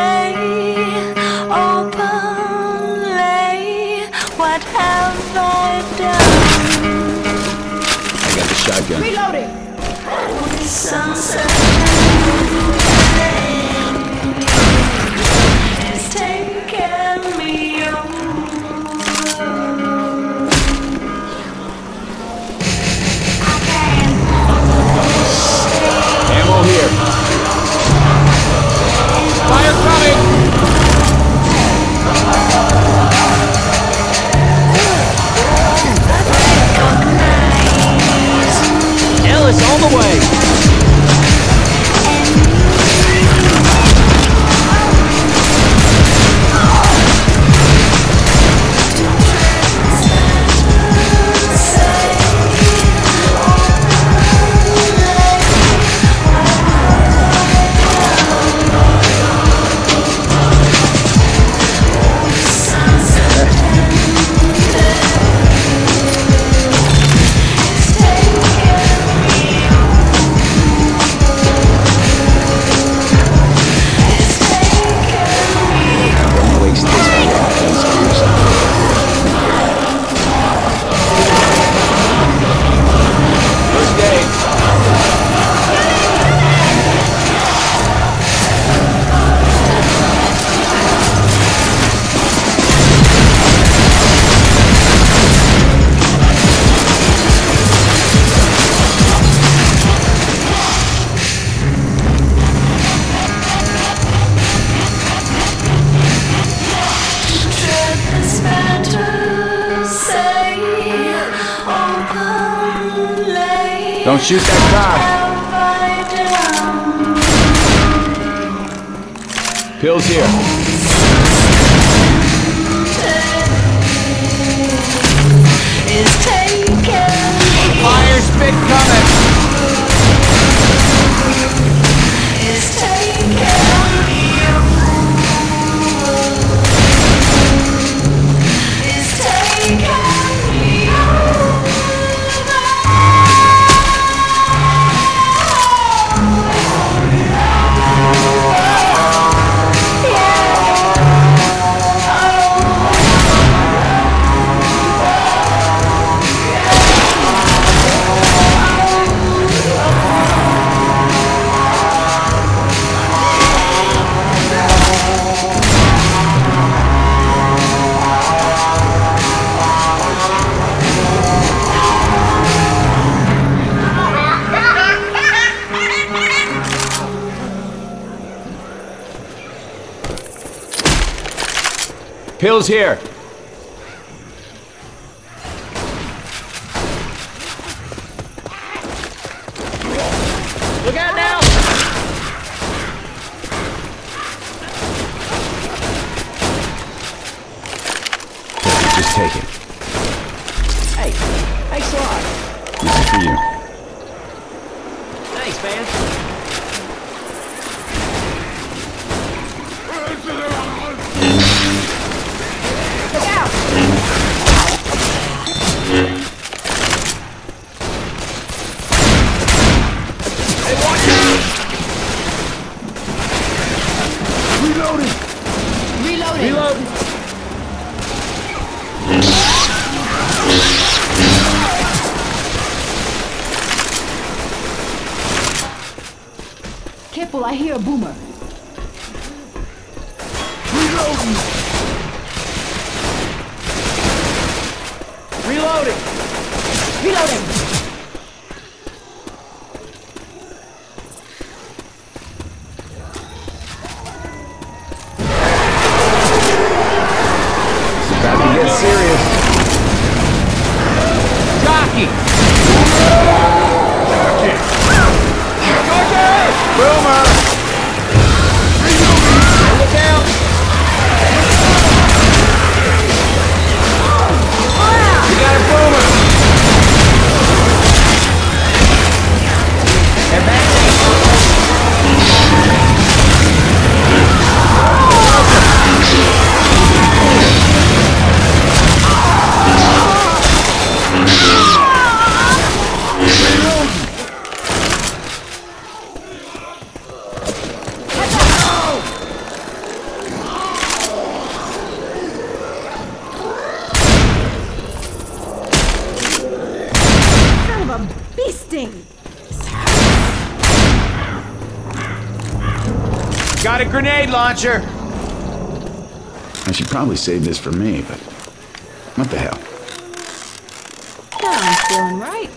openly, what have I done? I got the shotgun. Reloading! Sunset has taken me over. I can't stay. Ammo here. Fire coming! Ellis, on the way! Say Don't shoot that car. Pills here. Fire spit coming. Pills here. Look out now! Just take it. Hey, thanks a lot. This is for you. Thanks, man. Look out! Hey, watch out! Reloading! Reloading. Reloading. Careful, I hear a boomer. Reloading! Reloading. Reloading. About to get serious. Jockey. Boomer. Look out. You got a boomer. And back. Kind of a beasting. Got a grenade launcher. I should probably save this for me, but what the hell? Sounds feeling right.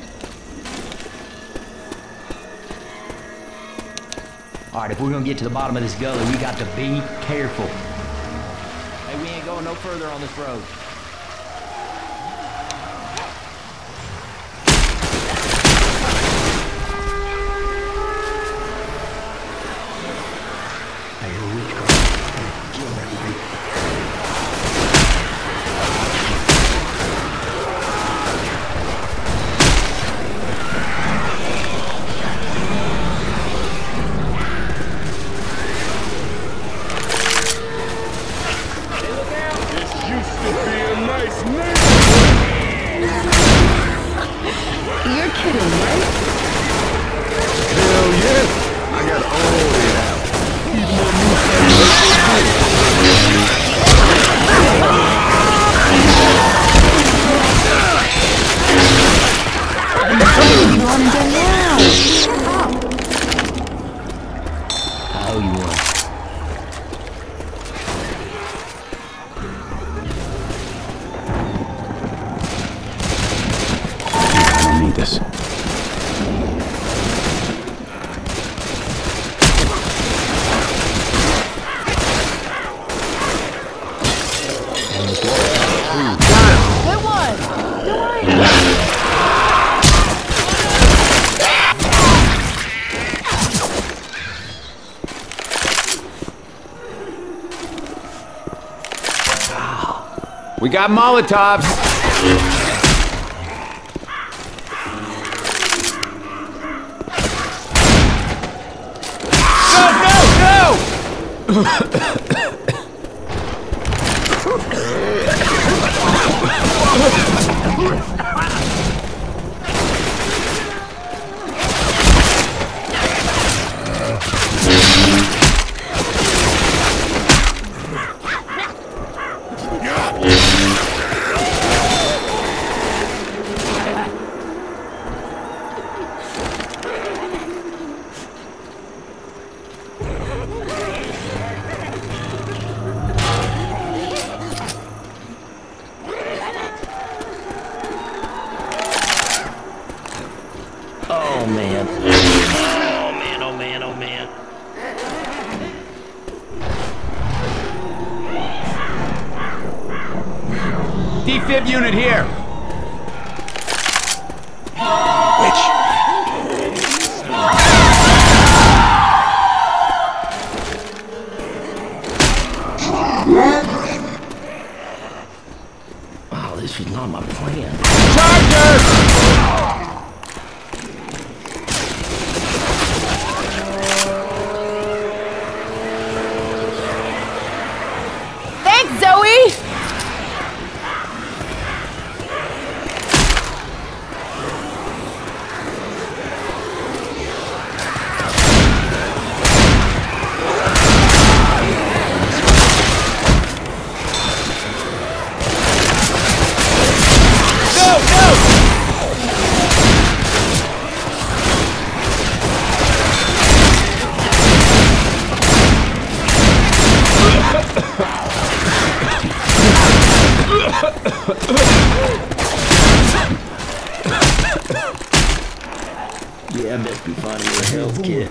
All right, if we're gonna get to the bottom of this gully, we got to be careful. Hey, we ain't going no further on this road. Hey, who we go? Kill that freak. You're kidding, right? Hell yeah! I got all it out. You want to get now? Shut up. I owe you one. I don't need this. Good one. We got Molotovs. Oh man. Oh man, oh man, oh man. Defib unit here. Which? Oh, this was not my plan. Charger! Thanks, Zoe! Yeah, I must be finding your health kit.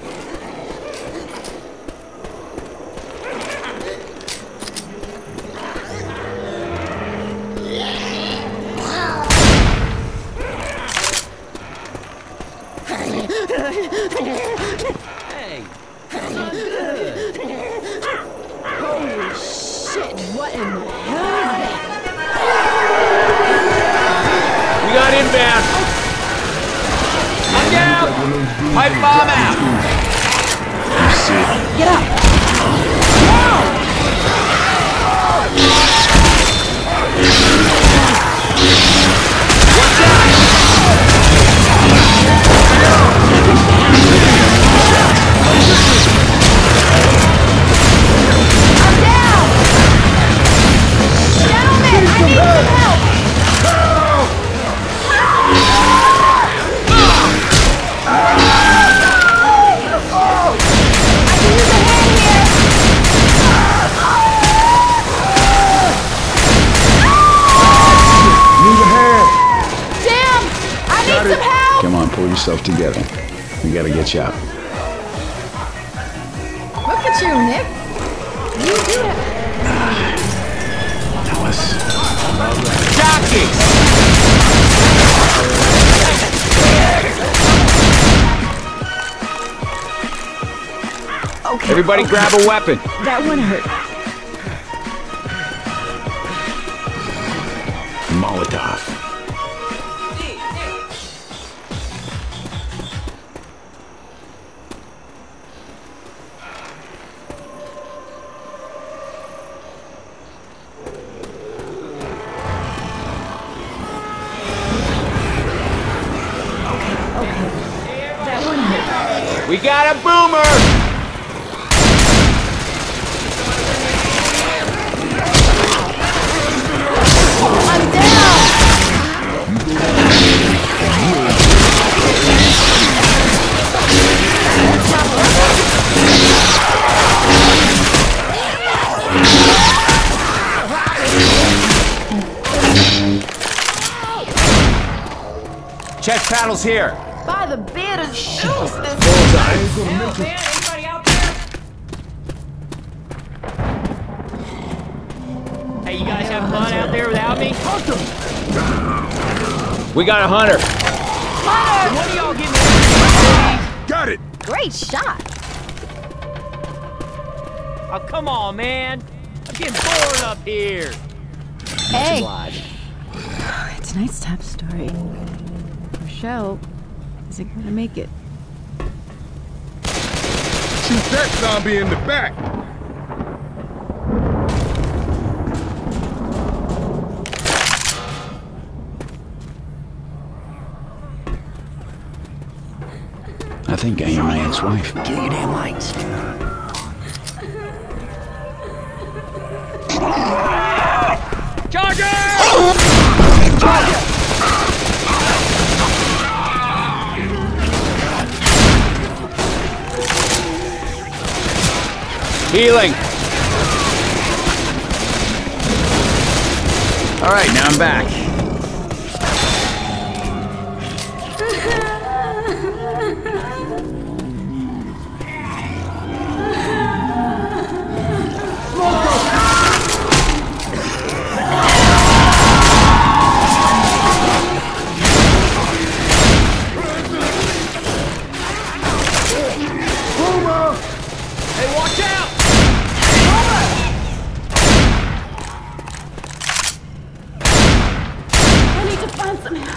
Hey! Holy shit, what in the hell is that? We got inbound. I'm down. Pipe bomb out. Get up! I'm down! Gentlemen, I need some help! Come on, pull yourself together. We gotta get you out. Look at you, Nick. You did it. Tell us. Jockey! Okay. Everybody okay. grab a weapon. That one hurt. Molotov. We got a boomer! I'm down! Chest panels here. By the beard of Zeus, this Anybody out there? Hey, you guys have fun out there without me? We got a hunter. Hunter! What are y'all getting ready? Got it! Great shot! Oh, come on, man. I'm getting bored up here. Hey. Obliged. Tonight's top story. Rochelle isn't gonna make it. Shoot that zombie in the back. I think I hear my ex-wife. Kill your damn lights. Charger! Healing. All right, now I'm back. Hey, watch out! I need to find some help.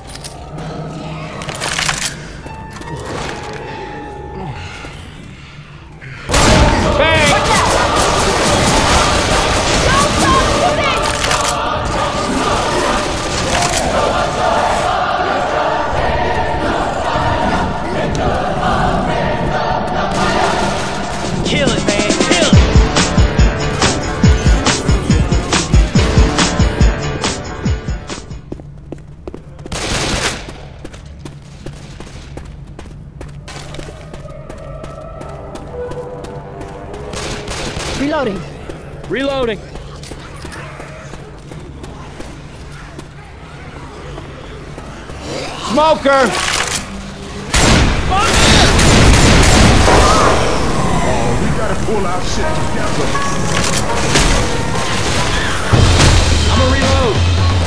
Kill it, man! Kill it! Reloading. Reloading. Smoker! We gotta pull our shit together. I'm gonna reload.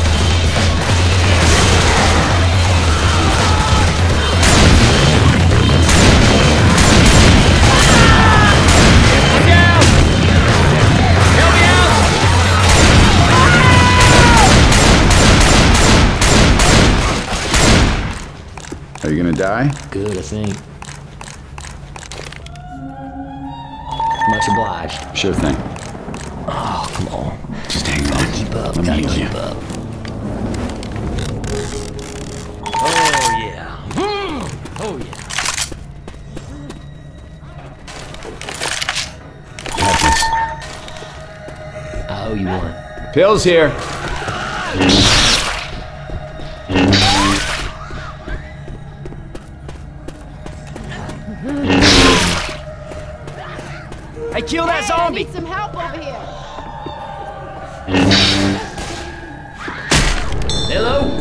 Look out! Help me out! Are you gonna die? Good, I think. Much obliged. Sure thing. Oh, come on. Just hang on. Keep up. Let me Gotta heal keep you. up. Oh, yeah. Oh, yeah. Got this. I owe you one. Pills here. Hey, kill that I zombie! need some help over here. Hello?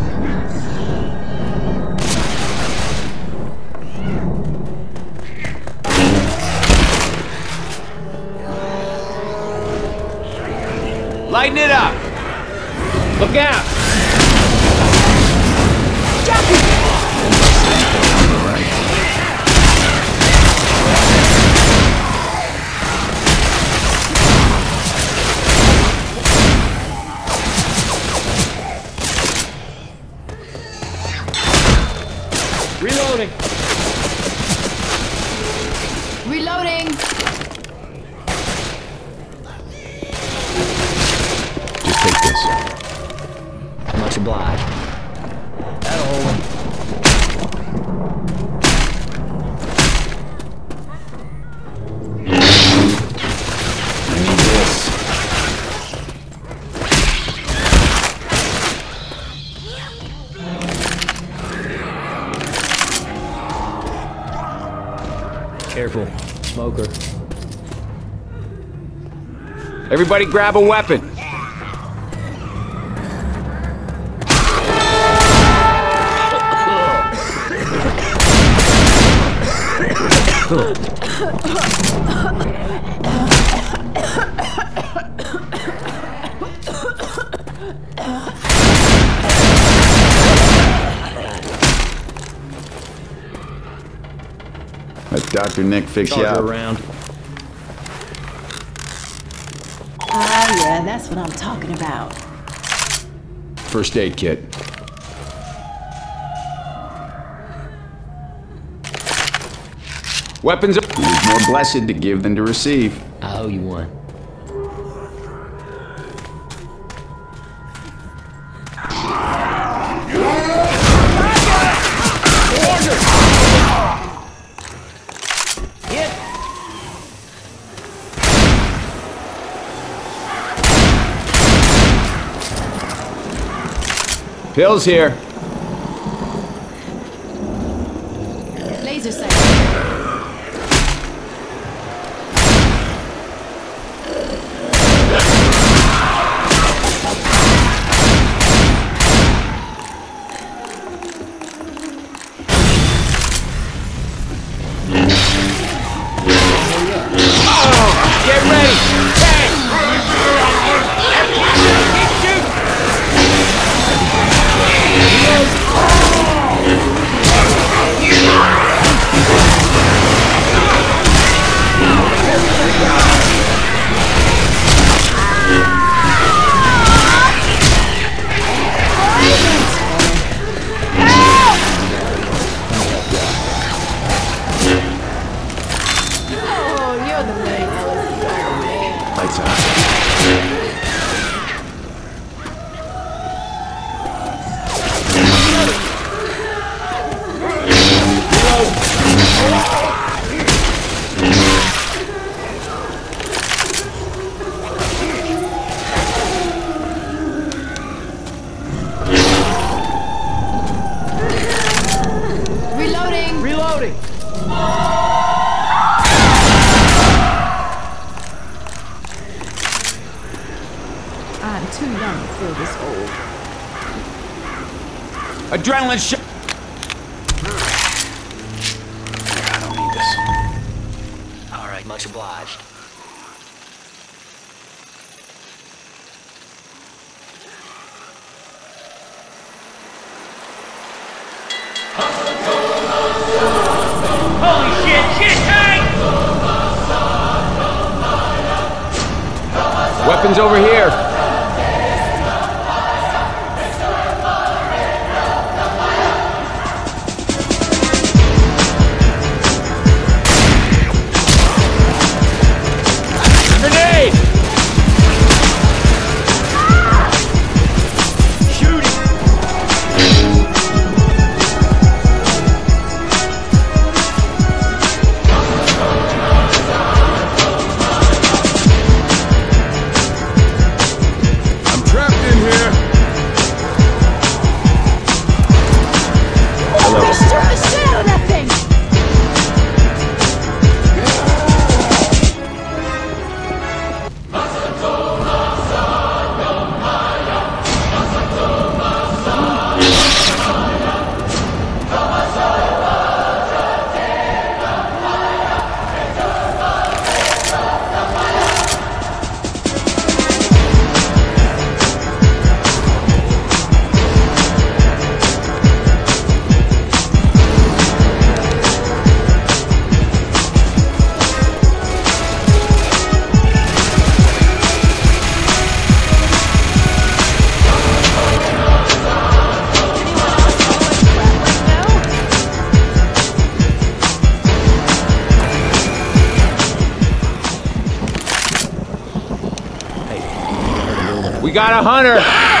Lighten it up. Look out. Reloading. Reloading. Just take this. Much obliged. That'll hold him. I need this. Careful. Smoker. Everybody grab a weapon. Let Doctor Nick fix you Charger up. around. Ah, yeah, that's what I'm talking about. first aid kit. Weapons. It is more blessed to give than to receive. I owe you one. Pills here. Laser sight. Get ready! Bang! Oh, you're the main L S D. Oh, man. Lights out. Reloading. Reloading. I'm too young to feel this old. Adrenaline shot. I don't need this. All right, much obliged. Holy shit, shit tank! Weapons over here. Grenade! I'm trapped in here. Destroy the shit out of that thing! We got a hunter!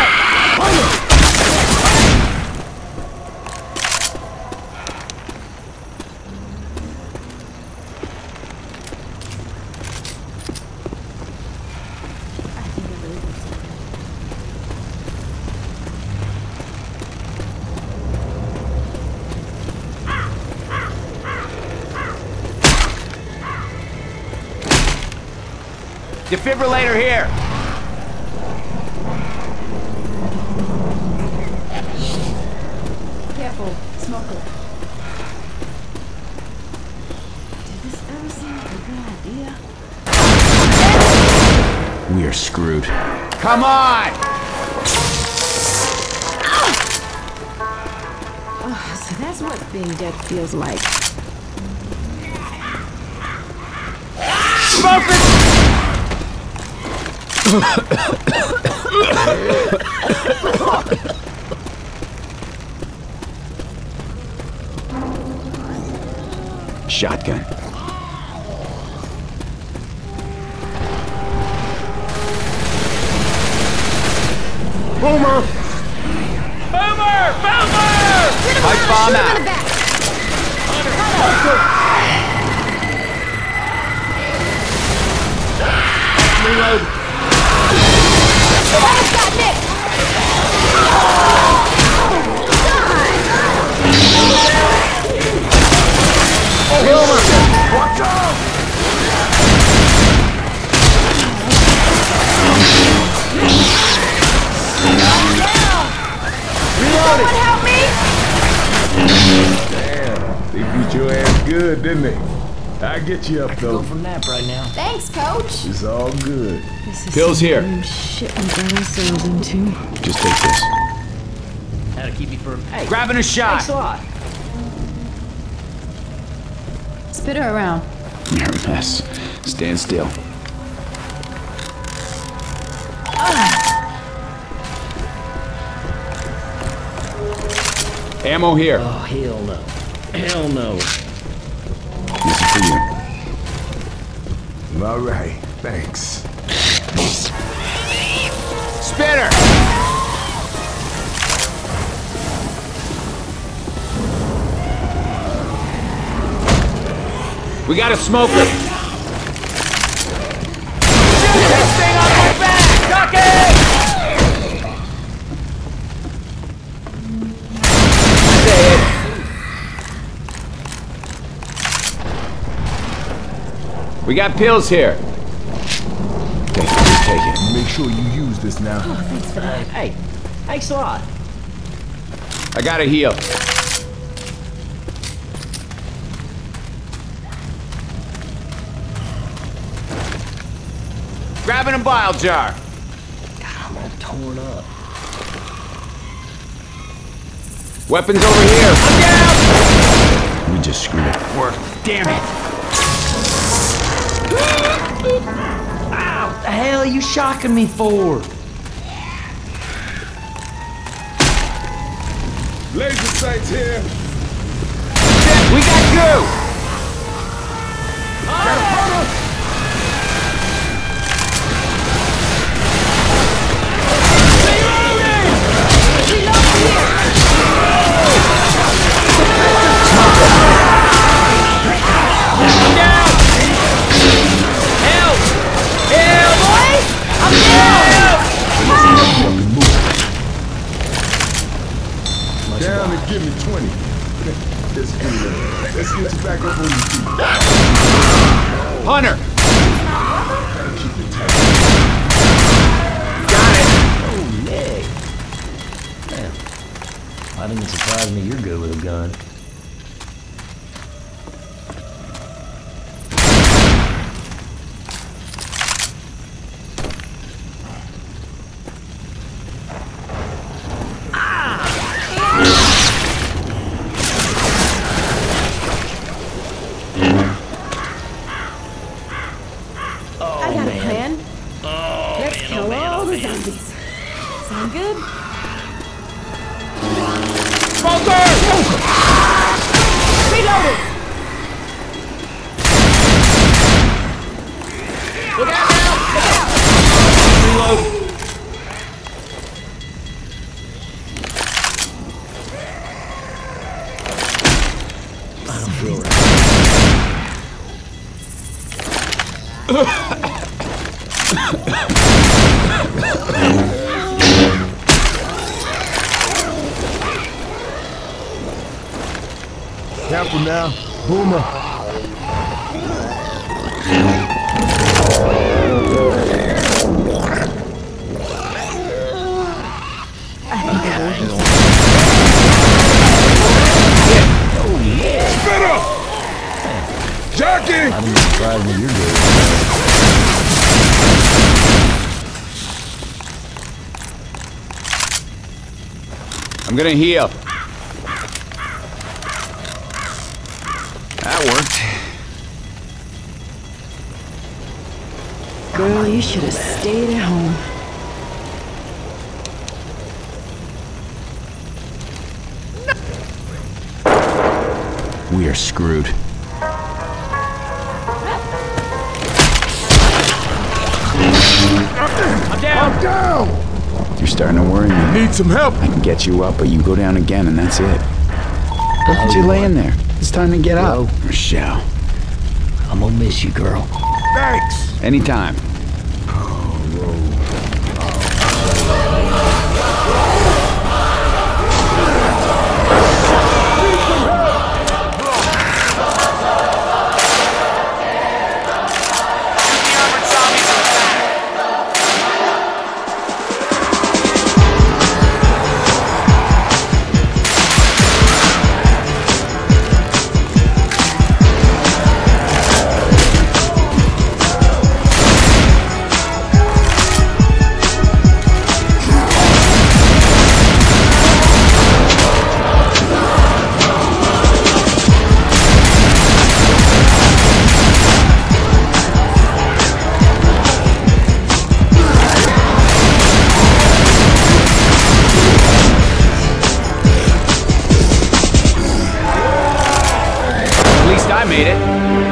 Defibrillator here! Careful, smoker. Did this ever seem like a good idea? We are screwed. Come on! Oh, so that's what being dead feels like. Smoke it! Shotgun. Boomer! Boomer! Boomer! Pipe bomb out. Reload. Boomer! Watch out! Someone help me! Damn, they beat your ass good, didn't they? I get you up Go though. from nap right now. Thanks, Coach. It's all good. This is Pills some here. damn shit we got ourselves into. Just take this. That'll keep you for. Hey, Grabbing a shot. thanks a lot. Spit her around. You're a mess. Stand still. Ammo here. Oh, hell no. Hell no. This is for you. All right, thanks. Spinner. We got a smoker. Shoot this thing on my back! Duck it! We got pills here. Take it. Just take it. Make sure you use this now. Hey, thanks a lot. I gotta heal. Grabbing a bile jar. God, I'm all torn up. Weapons over here. We just screwed it. Work. Damn it. Ow! The hell are you shocking me for? Laser sights here. We got goo. Down and give me twenty. Let's get you. Let's get you back up on your feet. Hunter. Keep it tight. Got it. Oh, leg. Damn. Why didn't it surprise me you're good with a gun? I got a plan. Let's kill all the zombies. Sound good? Reloaded! Look out now! Look out! Reload. I don't feel right. Careful now. Boomer. Spinner! Jockey! I didn't surprise me you're good. I'm gonna heal. That worked. Girl, you should have stayed at home. we are screwed. I'm down. I'm down! You're starting to worry me. Need some help? I can get you up, but you go down again, and that's it. Look at you laying there. It's time to get up. Michelle. I'm gonna miss you, girl. Thanks! Anytime. I made it.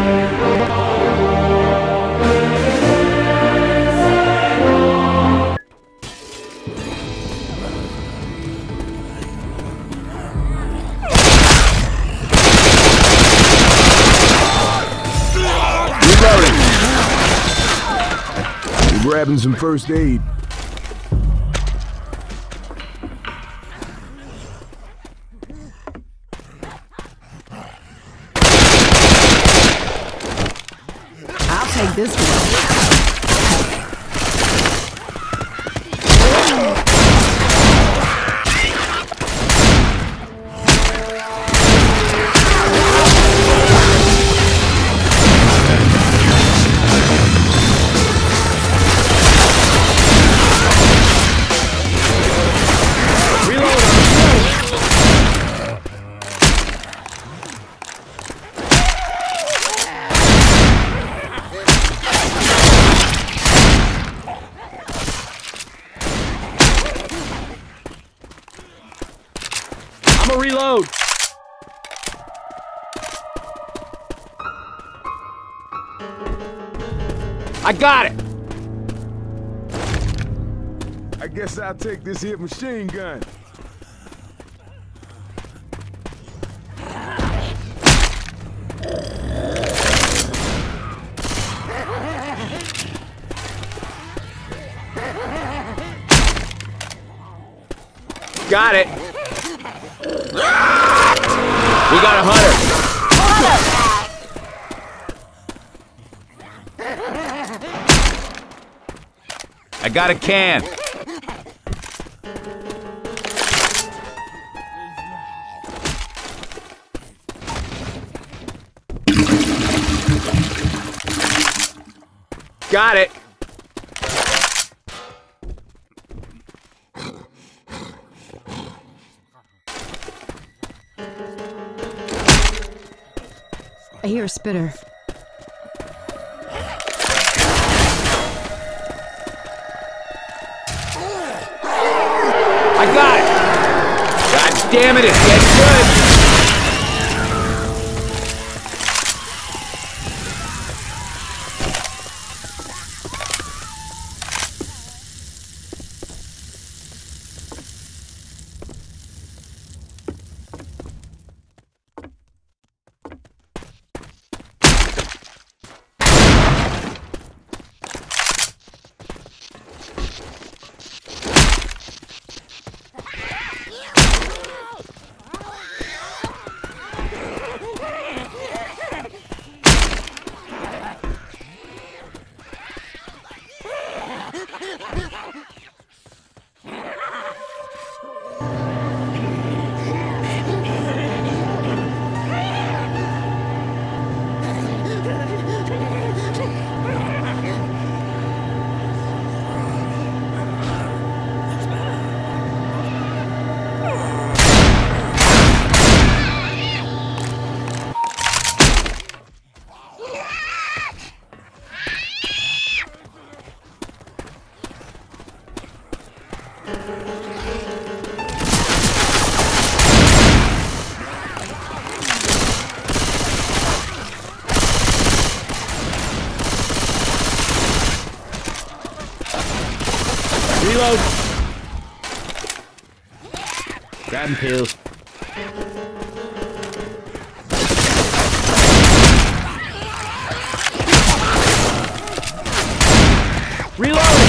Reloading. We're grabbing some first aid. Take this one. Reload. I got it. I guess I'll take this here machine gun. Got it. We got a hunter. I got a can. Got it. I hear a spitter. I got it! God damn it, it's getting good! Grabbing pills. Reloading!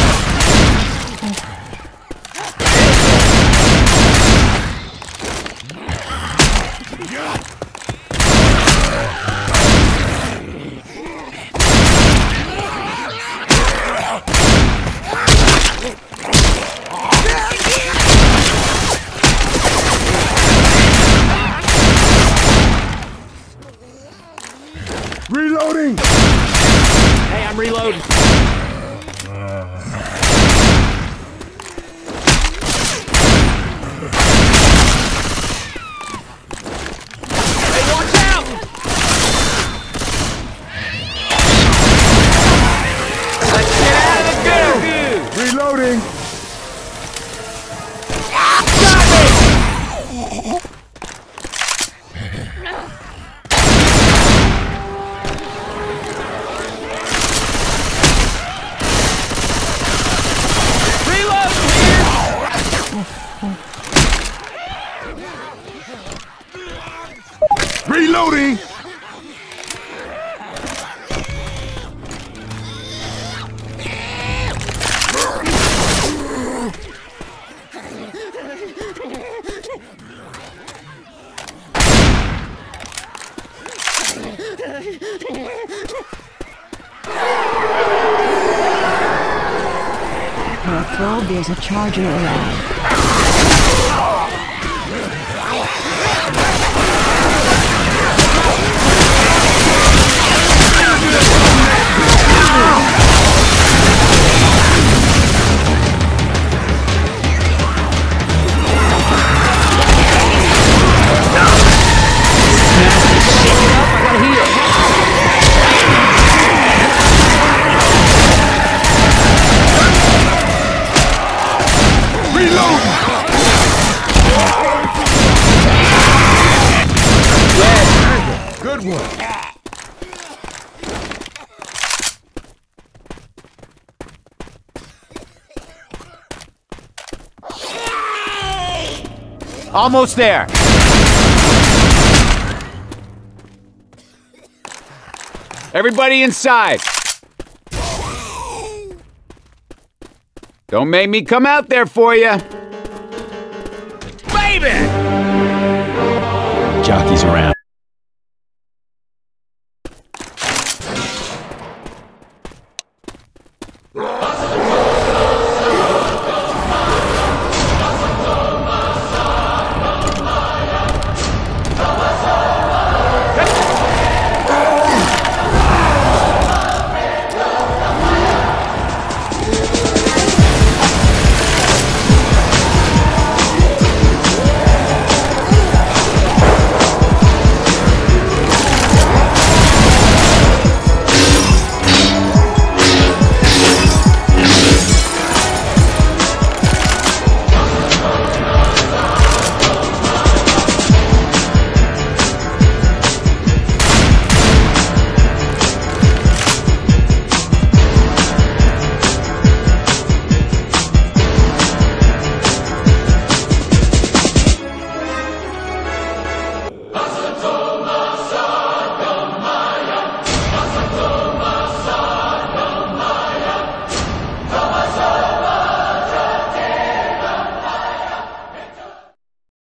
Reloading! Hey, I'm reloading. Hey, watch out! Let's get out of the gutter view! Reloading! Got me! Reloading! Careful, there's a charger around. Good one. Almost there. Everybody inside. Don't make me come out there for you. Baby! Jockeys around.